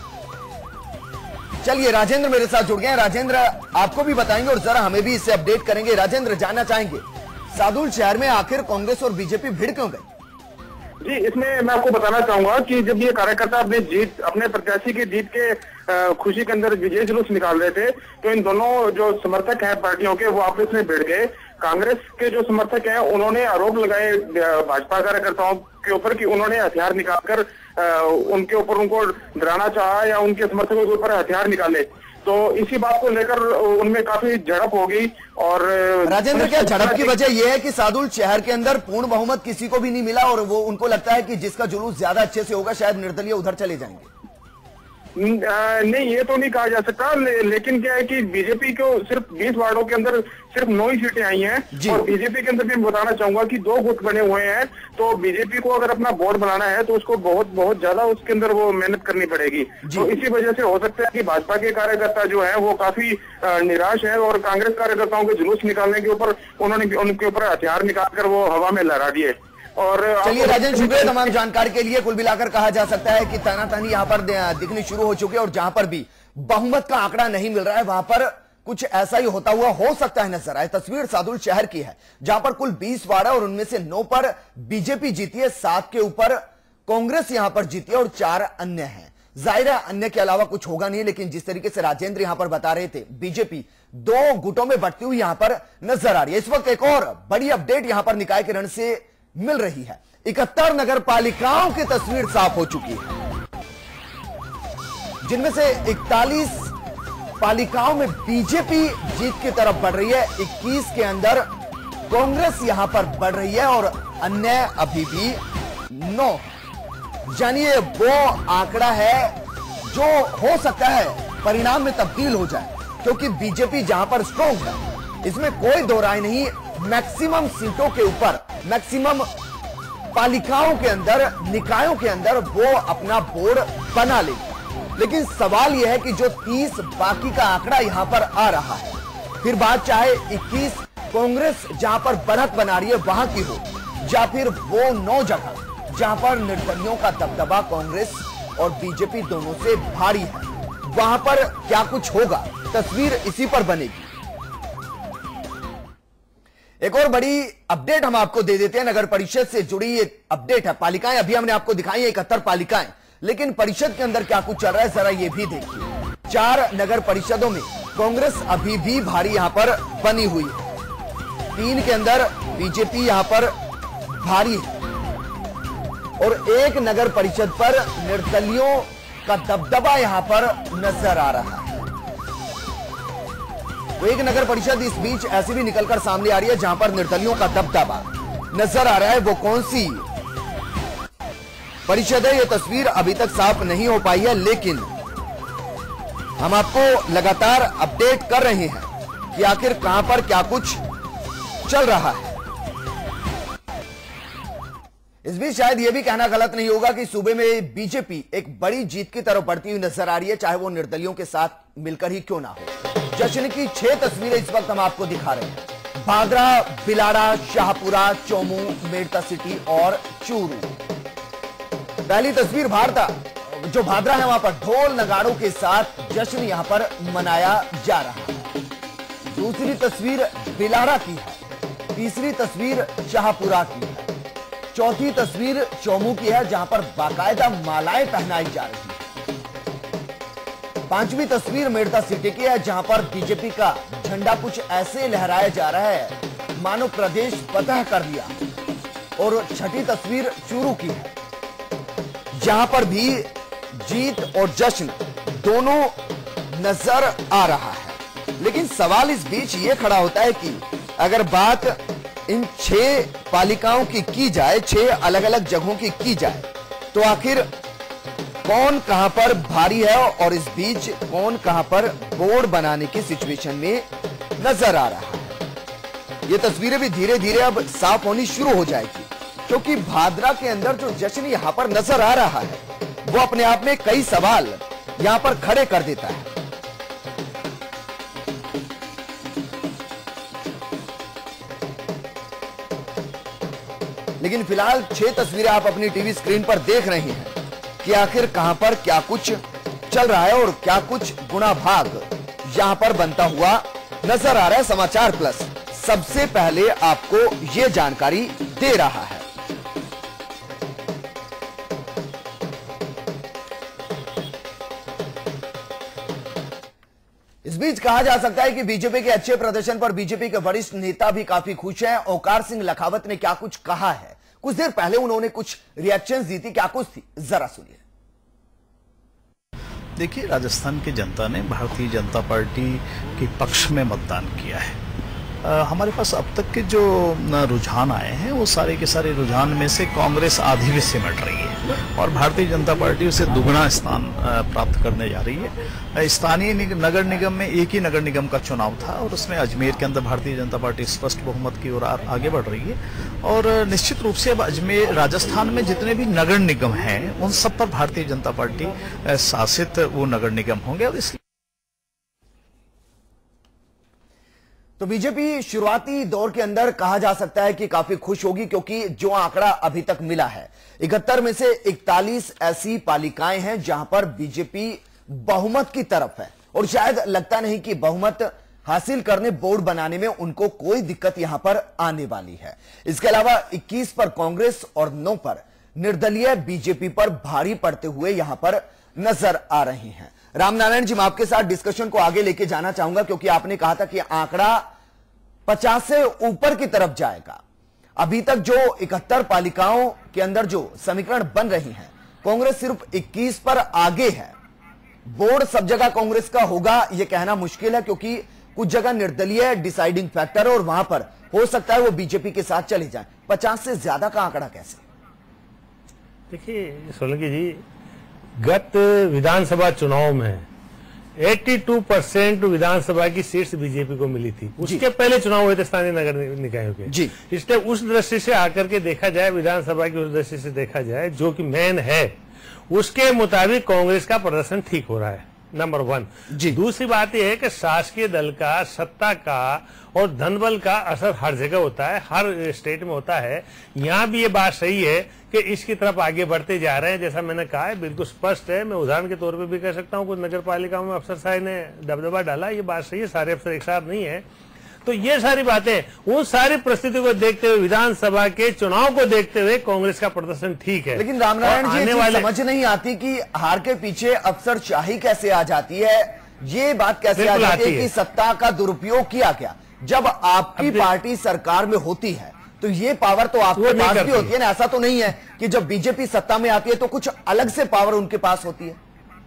चलिए राजेंद्र मेरे साथ जुड़ गए हैं। राजेंद्र आपको भी बताएंगे और जरा हमें भी इससे अपडेट करेंगे। राजेंद्र जानना चाहेंगे सादुल शहर में आखिर कांग्रेस और बीजेपी भिड़ क्यों गई? जी, इसमें मैं आपको बताना चाहूंगा कि जब ये कार्यकर्ता अपने प्रत्याशी की जीत के खुशी के अंदर विजय जुलूस निकाल रहे थे तो इन दोनों जो समर्थक हैं पार्टियों के वो आपस में भिड़ गए। कांग्रेस के जो समर्थक हैं उन्होंने आरोप लगाए भाजपा कार्यकर्ताओं के ऊपर कि उन्होंने हथियार निकालकर उनके ऊपर उनको डराना चाहा या उनके समर्थकों के ऊपर हथियार निकाले। तो इसी बात को लेकर उनमें काफी झड़प हो गई। और राजेंद्र, क्या झड़प की वजह यह है कि सादुल शहर के अंदर पूर्ण बहुमत किसी को भी नहीं मिला और वो उनको लगता है कि जिसका जुलूस ज्यादा अच्छे से होगा शायद निर्दलीय उधर चले जाएंगे? नहीं, ये तो नहीं कहा जा सकता, लेकिन क्या है कि बीजेपी को सिर्फ 20 वार्डों के अंदर सिर्फ 9 ही सीटें आई हैं और बीजेपी के अंदर भी बताना चाहूंगा कि 2 गुट बने हुए हैं। तो बीजेपी को अगर अपना बोर्ड बनाना है तो उसको बहुत ज्यादा उसके अंदर वो मेहनत करनी पड़ेगी। तो इसी वजह से हो सकता है कि भाजपा के कार्यकर्ता जो है वो काफी निराश है और कांग्रेस कार्यकर्ताओं के जुलूस निकालने के ऊपर उन्होंने उनके ऊपर हथियार निकालकर वो हवा में लहरा दिए। और चलिए राजेंद्र, शुक्रिया तमाम जानकारी के लिए। कुल मिलाकर कहा जा सकता है कि तानातानी यहां पर दिखनी शुरू हो चुकी है और जहां पर भी बहुमत का आंकड़ा नहीं मिल रहा है वहां पर कुछ ऐसा ही होता हुआ हो सकता है नजर आए। तस्वीर सादुल शहर की है जहां पर कुल 20 वार्ड है और उनमें से 9 पर बीजेपी जीती है, 7 के ऊपर कांग्रेस यहां पर जीती है और 4 अन्य हैं। जाहिर है अन्य के अलावा कुछ होगा नहीं, लेकिन जिस तरीके से राजेंद्र यहां पर बता रहे थे बीजेपी 2 गुटों में बढ़ती हुई यहां पर नजर आ रही है। इस वक्त एक और बड़ी अपडेट यहां पर निकाय के रण से मिल रही है। 71 नगर पालिकाओं की तस्वीर साफ हो चुकी है, जिनमें से 41 पालिकाओं में बीजेपी जीत की तरफ बढ़ रही है, 21 के अंदर कांग्रेस यहां पर बढ़ रही है और अन्य अभी भी 9। जानिए वो आंकड़ा है जो हो सकता है परिणाम में तब्दील हो जाए, क्योंकि बीजेपी जहां पर स्ट्रांग है इसमें कोई दो राय नहीं। मैक्सिमम सीटों के ऊपर, मैक्सिमम पालिकाओं के अंदर, निकायों के अंदर वो अपना बोर्ड बना ले। लेकिन सवाल यह है कि जो 30 बाकी का आंकड़ा यहां पर आ रहा है, फिर बात चाहे 21 कांग्रेस जहां पर बढ़त बना रही है वहां की हो, या फिर वो 9 जगह जहां पर निर्दलियों का दबदबा कांग्रेस और बीजेपी दोनों से भारी है, वहां पर क्या कुछ होगा, तस्वीर इसी पर बनेगी। एक और बड़ी अपडेट हम आपको दे देते हैं, नगर परिषद से जुड़ी एक अपडेट है। पालिकाएं अभी हमने आपको दिखाई है 71 पालिकाएं, लेकिन परिषद के अंदर क्या कुछ चल रहा है जरा ये भी देखिए। 4 नगर परिषदों में कांग्रेस अभी भी भारी यहां पर बनी हुई है, 3 के अंदर बीजेपी यहां पर भारी है और 1 नगर परिषद पर निर्दलियों का दबदबा यहां पर नजर आ रहा है। वो 1 नगर परिषद इस बीच ऐसी भी निकलकर सामने आ रही है जहां पर निर्दलियों का दबदबा नजर आ रहा है। वो कौन सी परिषद है ये तस्वीर अभी तक साफ नहीं हो पाई है, लेकिन हम आपको लगातार अपडेट कर रहे हैं कि आखिर कहां पर क्या कुछ चल रहा है। इस बीच शायद यह भी कहना गलत नहीं होगा कि सूबे में बीजेपी एक बड़ी जीत की तरफ बढ़ती हुई नजर आ रही है, चाहे वो निर्दलियों के साथ मिलकर ही क्यों ना हो। जश्न की 6 तस्वीरें इस वक्त हम आपको दिखा रहे हैं। भादरा, बिलाड़ा, शाहपुरा, चोमू, मेड़ता सिटी और चूरू। पहली तस्वीर भादरा, जो भादरा है वहां पर ढोल नगाड़ों के साथ जश्न यहां पर मनाया जा रहा है। दूसरी तस्वीर बिलाड़ा की है, तीसरी तस्वीर शाहपुरा की है, चौथी तस्वीर चोमू की है जहां पर बाकायदा मालाएं पहनाई जा रही है। 5वीं तस्वीर मेड़ता सिटी की है जहां पर बीजेपी का झंडा कुछ ऐसे लहराया जा रहा है मानो प्रदेश फतह कर लिया। और 6ठी तस्वीर चूरू की है जहां पर भी जीत और जश्न दोनों नजर आ रहा है। लेकिन सवाल इस बीच ये खड़ा होता है कि अगर बात इन 6 पालिकाओं की जाए, 6 अलग अलग जगहों की जाए, तो आखिर कौन कहां पर भारी है और इस बीच कौन कहां पर बोर्ड बनाने की सिचुएशन में नजर आ रहा है। ये तस्वीरें भी धीरे धीरे अब साफ होनी शुरू हो जाएगी, क्योंकि भादरा के अंदर जो जश्न यहां पर नजर आ रहा है वो अपने आप में कई सवाल यहां पर खड़े कर देता है। लेकिन फिलहाल 6 तस्वीरें आप अपनी टीवी स्क्रीन पर देख रहे हैं कि आखिर कहां पर क्या कुछ चल रहा है और क्या कुछ गुणा भाग यहां पर बनता हुआ नजर आ रहा है। समाचार प्लस सबसे पहले आपको यह जानकारी दे रहा है। इस बीच कहा जा सकता है कि बीजेपी के अच्छे प्रदर्शन पर बीजेपी के वरिष्ठ नेता भी काफी खुश हैं। ओकार सिंह लखावत ने क्या कुछ कहा है, कुछ देर पहले उन्होंने कुछ रिएक्शंस दी थी, क्या कुछ थी जरा सुनिए। देखिए, राजस्थान की जनता ने भारतीय जनता पार्टी के पक्ष में मतदान किया है। हमारे पास अब तक के जो रुझान आए हैं वो सारे के सारे रुझान में से कांग्रेस आधी भी सिमट रही है और भारतीय जनता पार्टी उसे दुगना स्थान प्राप्त करने जा रही है। स्थानीय नगर निगम में एक ही नगर निगम का चुनाव था और उसमें अजमेर के अंदर भारतीय जनता पार्टी स्पष्ट बहुमत की ओर आगे बढ़ रही है और निश्चित रूप से अब अजमेर राजस्थान में जितने भी नगर निगम हैं उन सब पर भारतीय जनता पार्टी शासित वो नगर निगम होंगे और इसलिए तो बीजेपी शुरुआती दौर के अंदर कहा जा सकता है कि काफी खुश होगी, क्योंकि जो आंकड़ा अभी तक मिला है 71 में से 41 ऐसी पालिकाएं हैं जहां पर बीजेपी बहुमत की तरफ है और शायद लगता नहीं कि बहुमत हासिल करने बोर्ड बनाने में उनको कोई दिक्कत यहां पर आने वाली है। इसके अलावा 21 पर कांग्रेस और 9 पर निर्दलीय बीजेपी पर भारी पड़ते हुए यहां पर नजर आ रही हैं। रामनारायण जी, मैं आपके साथ डिस्कशन को आगे लेके जाना चाहूंगा, क्योंकि आपने कहा था कि आंकड़ा 50 से ऊपर की तरफ जाएगा। अभी तक जो 71 पालिकाओं के अंदर जो समीकरण बन रही हैं, कांग्रेस सिर्फ 21 पर आगे है। बोर्ड सब जगह कांग्रेस का होगा यह कहना मुश्किल है, क्योंकि कुछ जगह निर्दलीय डिसाइडिंग फैक्टर है और वहां पर हो सकता है वो बीजेपी के साथ चले जाए। 50 से ज्यादा का आंकड़ा कैसे? देखिए सोलंकी जी, गत विधानसभा चुनाव में 82% विधानसभा की सीट्स बीजेपी को मिली थी। उसके पहले चुनाव हुए थे स्थानीय नगर निकायों के जी। इसलिए उस दृष्टि से आकर के देखा जाए, विधानसभा की उस दृष्टि से देखा जाए जो कि मेन है, उसके मुताबिक कांग्रेस का प्रदर्शन ठीक हो रहा है, नंबर 1 जी। दूसरी बात यह है कि शासकीय दल का, सत्ता का और धनबल का असर हर जगह होता है, हर स्टेट में होता है। यहाँ भी ये बात सही है कि इसकी तरफ आगे बढ़ते जा रहे हैं। जैसा मैंने कहा है, बिल्कुल स्पष्ट है। मैं उदाहरण के तौर पे भी कह सकता हूँ, कुछ नगर पालिकाओं में अफसर साहब ने दबदबा डाला, ये बात सही है, सारे अफसर एक साथ नहीं है। तो ये सारी बातें, उन सारी परिस्थिति को देखते हुए, विधानसभा के चुनाव को देखते हुए कांग्रेस का प्रदर्शन ठीक है। लेकिन रामनारायण जी, समझ नहीं आती कि हार के पीछे अफसरशाही कैसे आ जाती है, ये बात कैसे आ जाती है कि सत्ता का दुरुपयोग किया गया। जब आपकी पार्टी सरकार में होती है तो ये पावर तो आपके पास भी होती है ना। ऐसा तो नहीं है कि जब बीजेपी सत्ता में आती है तो कुछ अलग से पावर उनके पास होती है।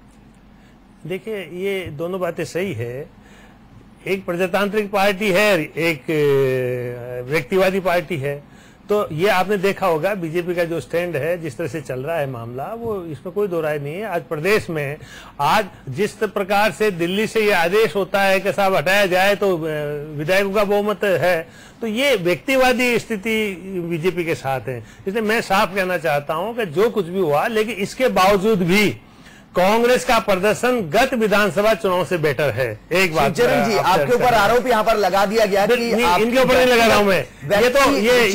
देखिए, ये दोनों बातें सही है। एक प्रजातांत्रिक पार्टी है, एक व्यक्तिवादी पार्टी है। तो ये आपने देखा होगा बीजेपी का जो स्टैंड है, जिस तरह से चल रहा है मामला, वो इसमें कोई दो राय नहीं है। आज प्रदेश में आज जिस प्रकार से दिल्ली से ये आदेश होता है कि साहब हटाया जाए तो विधायकों का बहुमत है, तो ये व्यक्तिवादी स्थिति बीजेपी के साथ है। इसलिए मैं साफ कहना चाहता हूं कि जो कुछ भी हुआ, लेकिन इसके बावजूद भी कांग्रेस का प्रदर्शन गत विधानसभा चुनाव से बेटर है। एक बात चरण जी, आपके ऊपर आरोप यहाँ पर लगा दिया गया कि इनके ऊपर नहीं लगा रहा हूं मैं, ये तो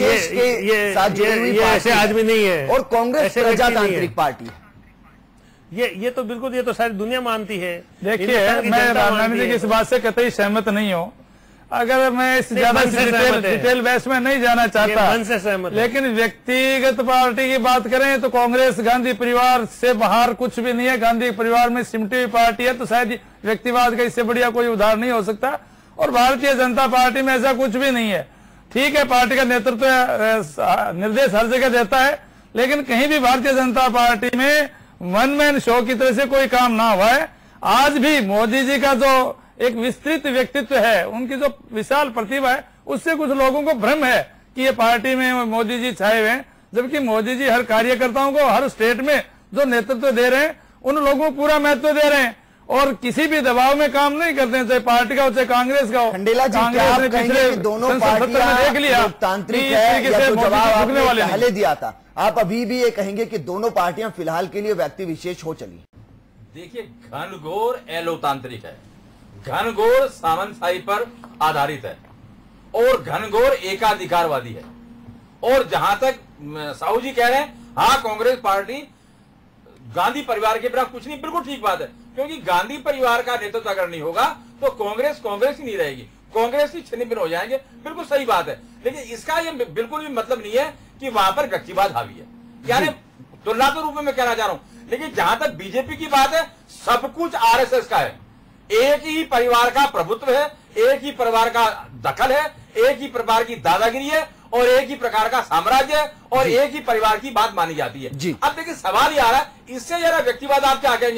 ये ऐसे आदमी नहीं है और कांग्रेस प्रजातांत्रिक पार्टी है। ये तो बिल्कुल, ये तो सारी दुनिया मानती है। देखिए, मैं रामनारायण जी की इस बात से कतई सहमत नहीं हूँ। अगर मैं इस ज्यादा डिटेल बेस में नहीं जाना चाहता, लेकिन व्यक्तिगत पार्टी की बात करें तो कांग्रेस गांधी परिवार से बाहर कुछ भी नहीं है। गांधी परिवार में सिमटी हुई पार्टी है, तो शायद व्यक्तिवाद का इससे बढ़िया कोई उदाहरण नहीं हो सकता। और भारतीय जनता पार्टी में ऐसा कुछ भी नहीं है। ठीक है, पार्टी का नेतृत्व निर्देश हर जगह देता है, लेकिन कहीं भी भारतीय जनता पार्टी में वन मैन शो की तरह से कोई काम ना हुआ है। आज भी मोदी जी का जो एक विस्तृत व्यक्तित्व है, उनकी जो विशाल प्रतिभा है, उससे कुछ लोगों को भ्रम है कि ये पार्टी में मोदी जी छाए हुए हैं, जबकि मोदी जी हर कार्यकर्ताओं को हर स्टेट में जो नेतृत्व दे रहे हैं उन लोगों को पूरा महत्व दे रहे हैं और किसी भी दबाव में काम नहीं करते हैं, चाहे पार्टी का हो चाहे कांग्रेस का हो। खंडेला जी, क्या आप कहेंगे कि दोनों पार्टियां देख लिया लोकतांत्रिक है या जो जवाब आपने पहले दिया था, आप अभी भी ये कहेंगे कि दोनों पार्टियां फिलहाल के लिए व्यक्ति विशेष हो चली? देखिए, घनघोर अलोकतांत्रिक है, घनघोर सामंतशाही पर आधारित है और घनघोर एकाधिकारवादी है। और जहां तक साहू जी कह रहे हैं, हाँ कांग्रेस पार्टी गांधी परिवार के बिना कुछ नहीं, बिल्कुल ठीक बात है, क्योंकि गांधी परिवार का नेतृत्व अगर नहीं होगा तो कांग्रेस ही नहीं रहेगी, कांग्रेस ही छिन्न भिन्न हो जाएंगे, बिल्कुल सही बात है। लेकिन इसका ये बिल्कुल भी मतलब नहीं है कि वहां पर व्यक्तिवाद हावी है, यानी तुलनात्मक रूप में मैं कहना चाह रहा हूं। लेकिन जहां तक बीजेपी की बात है, सब कुछ आरएसएस का है, एक ही परिवार का प्रभुत्व है, एक ही परिवार का दखल है, एक ही परिवार की दादागिरी है और एक ही प्रकार का साम्राज्य है और एक ही परिवार की बात मानी जाती है। अब देखिए, सवाल ये आ रहा है, इससे जरा व्यक्तिवाद आप क्या कहेंगे?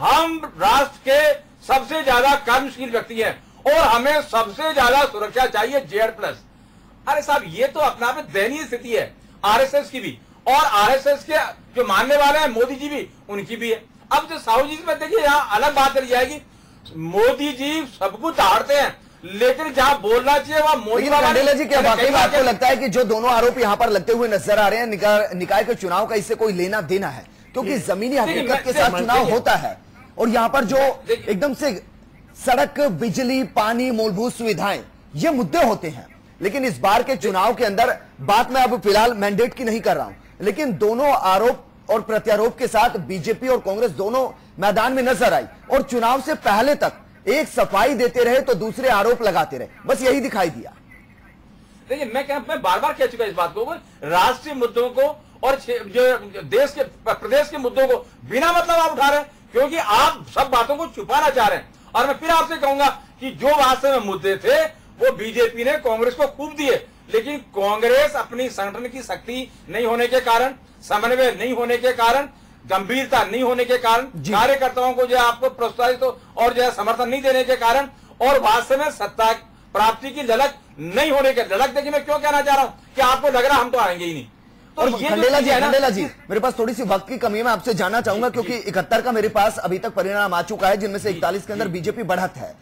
हम राष्ट्र के सबसे ज्यादा कर्मशील व्यक्ति हैं और हमें सबसे ज्यादा सुरक्षा चाहिए Z+। अरे साहब, ये तो अपना आप में दयनीय स्थिति है आरएसएस की भी, और आरएसएस के जो मानने वाले हैं मोदी जी भी, उनकी भी है। अब जो साहू जी में देखिए, यहाँ अलग बात करी जाएगी। मोदी जी सब कुछ हारते हैं, लेकिन जहां बोलना चाहिए वहां मोदी मंडेला जी, क्या वाकई में आपको लगता है कि जो दोनों आरोप यहाँ पर लगते हुए नजर आ रहे हैं, निकाय के चुनाव का इससे कोई लेना देना है? क्योंकि जमीनी हकीकत के साथ चुनाव होता है, और यहाँ पर जो एकदम से सड़क, बिजली, पानी, मूलभूत सुविधाएं, ये मुद्दे होते हैं। लेकिन इस बार के चुनाव के अंदर बात मैं अब फिलहाल मैंडेट की नहीं कर रहा हूं, लेकिन दोनों आरोप और प्रत्यारोप के साथ बीजेपी और कांग्रेस दोनों मैदान में नजर आई, और चुनाव से पहले तक एक सफाई देते रहे तो दूसरे आरोप लगाते रहे, बस यही दिखाई दिया। देखिए, मैं बार बार कह चुका इस बात को, राष्ट्रीय मुद्दों को और जो देश के प्रदेश के मुद्दों को बिना मतलब आप उठा रहे हैं, क्योंकि आप सब बातों को छुपाना चाह रहे हैं। और मैं फिर आपसे कहूंगा कि जो वास्तव में मुद्दे थे वो बीजेपी ने कांग्रेस को खूब दिए, लेकिन कांग्रेस अपनी संगठन की शक्ति नहीं होने के कारण, समन्वय नहीं होने के कारण, गंभीरता नहीं होने के कारण, कार्यकर्ताओं को जो आपको प्रोत्साहित और जो है समर्थन नहीं देने के कारण, और वास्तव में सत्ता प्राप्ति की ललक नहीं होने के ललक। देखिए, मैं क्यों कहना चाह रहा हूं कि आपको लग रहा हम तो आएंगे ही नहीं। और खंडेला जी, मेरे पास थोड़ी सी वक्त की कमी है, मैं आपसे जानना चाहूंगा, क्योंकि 71 का मेरे पास अभी तक परिणाम आ चुका है, जिनमें से 41 के अंदर बीजेपी बढ़त है,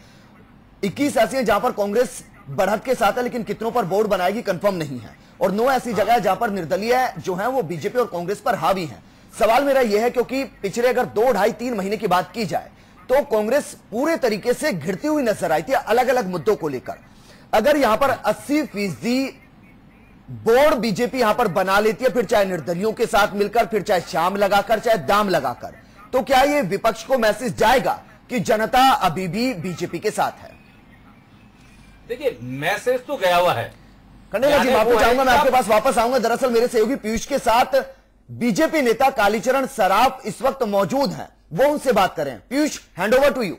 21 ऐसी हैं जहां पर कांग्रेस बढ़त के साथ है, लेकिन कितनों पर बोर्ड बनाएगी कंफर्म नहीं है, और 9 ऐसी जगह है जहां पर निर्दलीय जो है वो बीजेपी और कांग्रेस पर हावी है। सवाल मेरा यह है, क्योंकि पिछले अगर 2, 2.5, 3 महीने की बात की जाए तो कांग्रेस पूरे तरीके से घिरती हुई नजर आई थी अलग अलग मुद्दों को लेकर। अगर यहां पर 80% बोर्ड बीजेपी यहां पर बना लेती है, फिर चाहे निर्दलियों के साथ मिलकर, फिर चाहे शाम लगाकर, चाहे दाम लगाकर, तो क्या यह विपक्ष को मैसेज जाएगा कि जनता अभी भी बीजेपी के साथ है? देखिए, मैसेज तो गया हुआ है। खंडेला जी, माफी चाहूंगा, मैं आपके पास वापस आऊंगा। दरअसल मेरे सहयोगी पीयूष के साथ बीजेपी नेता कालीचरण सराफ इस वक्त मौजूद हैं, वो उनसे बात करें। Piyush, hand over to you.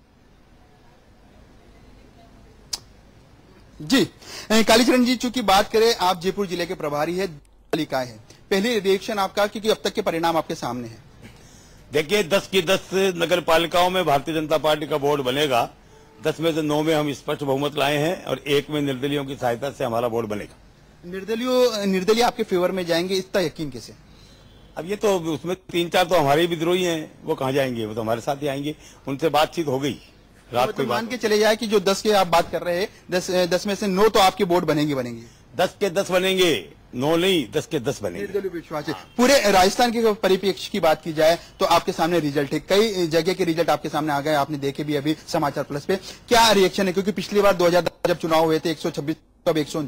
जी कालीचरण जी, चूंकि बात करें, आप जयपुर जिले के प्रभारी है, निकाय है, पहले रिएक्शन आपका, क्योंकि अब तक के परिणाम आपके सामने हैं। देखिए, 10 की 10 नगर पालिकाओं में भारतीय जनता पार्टी का बोर्ड बनेगा। 10 में से 9 में हम स्पष्ट बहुमत लाए हैं, और 1 में निर्दलियों की सहायता से हमारा बोर्ड बनेगा। निर्दलीय आपके फेवर में जाएंगे, इतना यकीन कैसे? अब ये तो उसमें 3-4 तो हमारे विद्रोही हैं, वो कहाँ जाएंगे, वो तो हमारे साथ ही आएंगे। उनसे बातचीत हो गई रात को। मान के चले जाए कि जो 10 के आप बात कर रहे हैं, 10 में से 9 तो आपके बोर्ड बनेंगे। 10 के 10 बनेंगे, 9 नहीं, 10 के 10 बनेंगे। निर्दलीय विश्वास है। पूरे राजस्थान के परिप्रेक्ष्य की बात की जाए तो आपके सामने रिजल्ट है, कई जगह के रिजल्ट आपके सामने आ गए, आपने देखे भी अभी समाचार प्लस पे। क्या रिएक्शन है, क्योंकि पिछली बार 2010 जब चुनाव हुए थे 126, अब 129।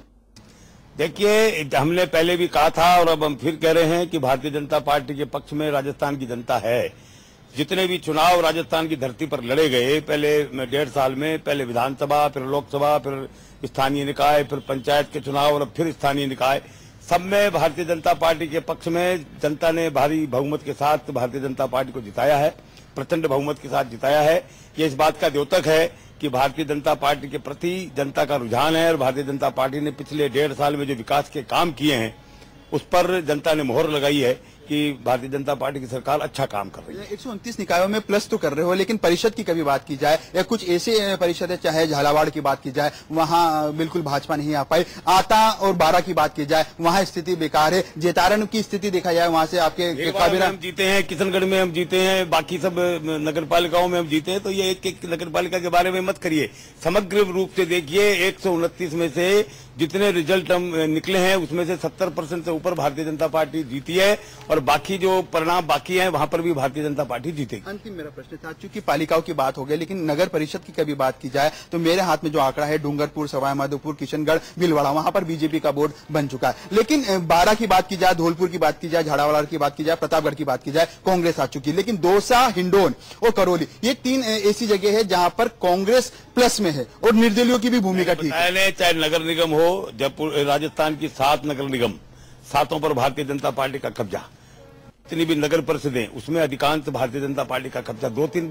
देखिए, हमने पहले भी कहा था और अब हम फिर कह रहे हैं कि भारतीय जनता पार्टी के पक्ष में राजस्थान की जनता है। जितने भी चुनाव राजस्थान की धरती पर लड़े गए पहले 1.5 साल में, पहले विधानसभा, फिर लोकसभा, फिर स्थानीय निकाय, फिर पंचायत के चुनाव और अब फिर स्थानीय निकाय, सब में भारतीय जनता पार्टी के पक्ष में जनता ने भारी बहुमत के साथ भारतीय जनता पार्टी को जिताया है, प्रचंड बहुमत के साथ जिताया है। ये इस बात का द्योतक है कि भारतीय जनता पार्टी के प्रति जनता का रुझान है, और भारतीय जनता पार्टी ने पिछले 1.5 साल में जो विकास के काम किए हैं उस पर जनता ने मोहर लगाई है कि भारतीय जनता पार्टी की सरकार अच्छा काम कर रही है। 129 निकायों में प्लस तो कर रहे हो, लेकिन परिषद की कभी बात की जाए, या कुछ ऐसे परिषद है, चाहे झालावाड़ की बात की जाए, वहां बिल्कुल भाजपा नहीं आ पाई। आता और 12 की बात की जाए, वहां स्थिति बेकार है। जेतारण की स्थिति देखा जाए, वहां से आपके काबिना हम जीते हैं, किशनगढ़ में हम जीते हैं, बाकी सब नगर पालिकाओं में हम जीते हैं। तो ये एक नगर पालिका के बारे में मत करिए, समग्र रूप से देखिए। 129 में से जितने रिजल्ट हम निकले हैं उसमें से 70% से ऊपर भारतीय जनता पार्टी जीती है, और बाकी जो परिणाम बाकी हैं वहां पर भी भारतीय जनता पार्टी जीतेगी। अंतिम मेरा प्रश्न था, चूंकि पालिकाओं की बात हो गई, लेकिन नगर परिषद की कभी बात की जाए तो मेरे हाथ में जो आंकड़ा है, डूंगरपुर, सवाईमाधोपुर, किशनगढ़, भीलवाड़ा, वहां पर बीजेपी का बोर्ड बन चुका है। लेकिन 12 की बात की जाए, धौलपुर की बात की जाए, झालावाड़ की बात की जाए, प्रतापगढ़ की बात की जाए, कांग्रेस आ चुकी है। लेकिन दौसा, हिंडोन और करौली, ये 3 ऐसी जगह है जहां पर कांग्रेस प्लस में है, और निर्दलियों की भी भूमिका ठीक है। चाहे नगर निगम हो, जयपुर राजस्थान की 7 नगर निगम, 7 पर भारतीय जनता पार्टी का कब्जा। जितनी भी नगर परिषदें उसमें अधिकांश भारतीय जनता पार्टी का कब्जा।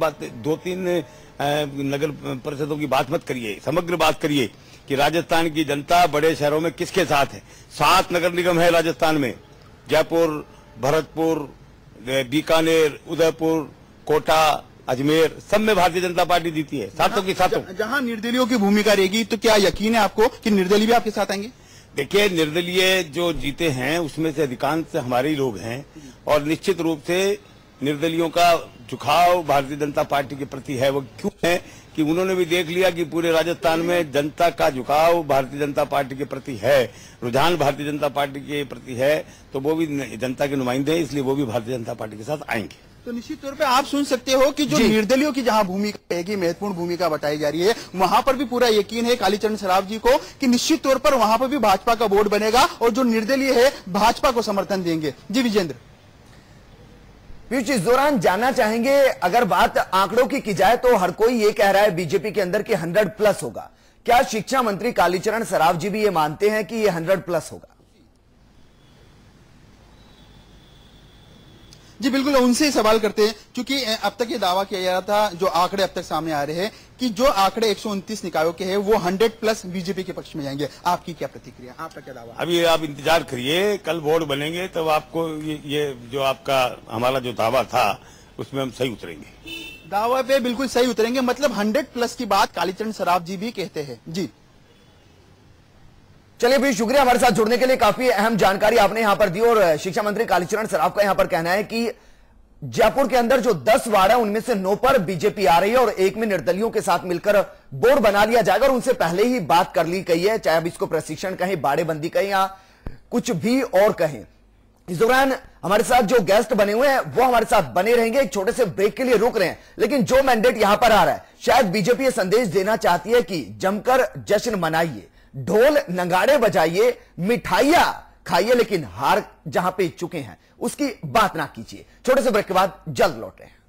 2-3 नगर परिषदों की बात मत करिए, समग्र बात करिए कि राजस्थान की जनता बड़े शहरों में किसके साथ है। 7 नगर निगम है राजस्थान में, जयपुर, भरतपुर, बीकानेर, उदयपुर, कोटा, अजमेर, सब में भारतीय जनता पार्टी जीती है, सातों की सातों। जहां निर्दलीयों की भूमिका रहेगी तो क्या यकीन है आपको कि निर्दलीय भी आपके साथ आएंगे? देखिए, निर्दलीय जो जीते हैं उसमें से अधिकांश हमारे ही लोग हैं और निश्चित रूप से निर्दलियों का झुकाव भारतीय जनता पार्टी के प्रति है। वो क्यों है कि उन्होंने भी देख लिया कि पूरे राजस्थान में जनता का झुकाव भारतीय जनता पार्टी के प्रति है, रुझान भारतीय जनता पार्टी के प्रति है, तो वो भी जनता के नुमाइंदे हैं, इसलिए वो भी भारतीय जनता पार्टी के साथ आएंगे। तो निश्चित तौर पे आप सुन सकते हो कि जो निर्दलियों की जहां भूमिका रहेगी, महत्वपूर्ण भूमिका बताई जा रही है, वहां पर भी पूरा यकीन है कालीचरण सराफ जी को कि निश्चित तौर पर वहां पर भी भाजपा का बोर्ड बनेगा और जो निर्दलीय है भाजपा को समर्थन देंगे। जी विजेंद्र। पीयूष, इस दौरान जानना चाहेंगे, अगर बात आंकड़ों की जाए तो हर कोई ये कह रहा है बीजेपी के अंदर कि 100+ होगा। क्या शिक्षा मंत्री कालीचरण सराफ जी भी ये मानते हैं कि ये 100+ होगा? जी बिल्कुल, उनसे ही सवाल करते हैं, क्योंकि अब तक ये दावा किया जा रहा था, जो आंकड़े अब तक सामने आ रहे हैं कि जो आंकड़े 129 निकायों के हैं वो 100+ बीजेपी के पक्ष में जाएंगे। आपकी क्या प्रतिक्रिया, आपका क्या दावा? अभी आप इंतजार करिए, कल बोर्ड बनेंगे तब आपको ये जो आपका हमारा जो दावा था उसमें हम सही उतरेंगे। दावा पे बिल्कुल सही उतरेंगे, मतलब 100+ की बात कालीचरण सराफ जी भी कहते हैं। जी चलिए भी शुक्रिया हमारे साथ जुड़ने के लिए, काफी अहम जानकारी आपने यहां पर दी। और शिक्षा मंत्री कालीचरण सराफ का यहां पर कहना है कि जयपुर के अंदर जो 10 वार्ड है उनमें से 9 पर बीजेपी आ रही है और एक में निर्दलियों के साथ मिलकर बोर्ड बना लिया जाएगा और उनसे पहले ही बात कर ली गई है, चाहे अब इसको प्रशिक्षण कहें, बाड़ेबंदी कहें या कुछ भी और कहें। इस दौरान हमारे साथ जो गेस्ट बने हुए हैं वो हमारे साथ बने रहेंगे। एक छोटे से ब्रेक के लिए रुक रहे हैं, लेकिन जो मैंडेट यहां पर आ रहा है, शायद बीजेपी ये संदेश देना चाहती है कि जमकर जश्न मनाइए, ढोल नगाड़े बजाइए, मिठाइयां खाइए, लेकिन हार जहां पे चुके हैं उसकी बात ना कीजिए। छोटे से ब्रेक के बाद जल्द लौटे हैं।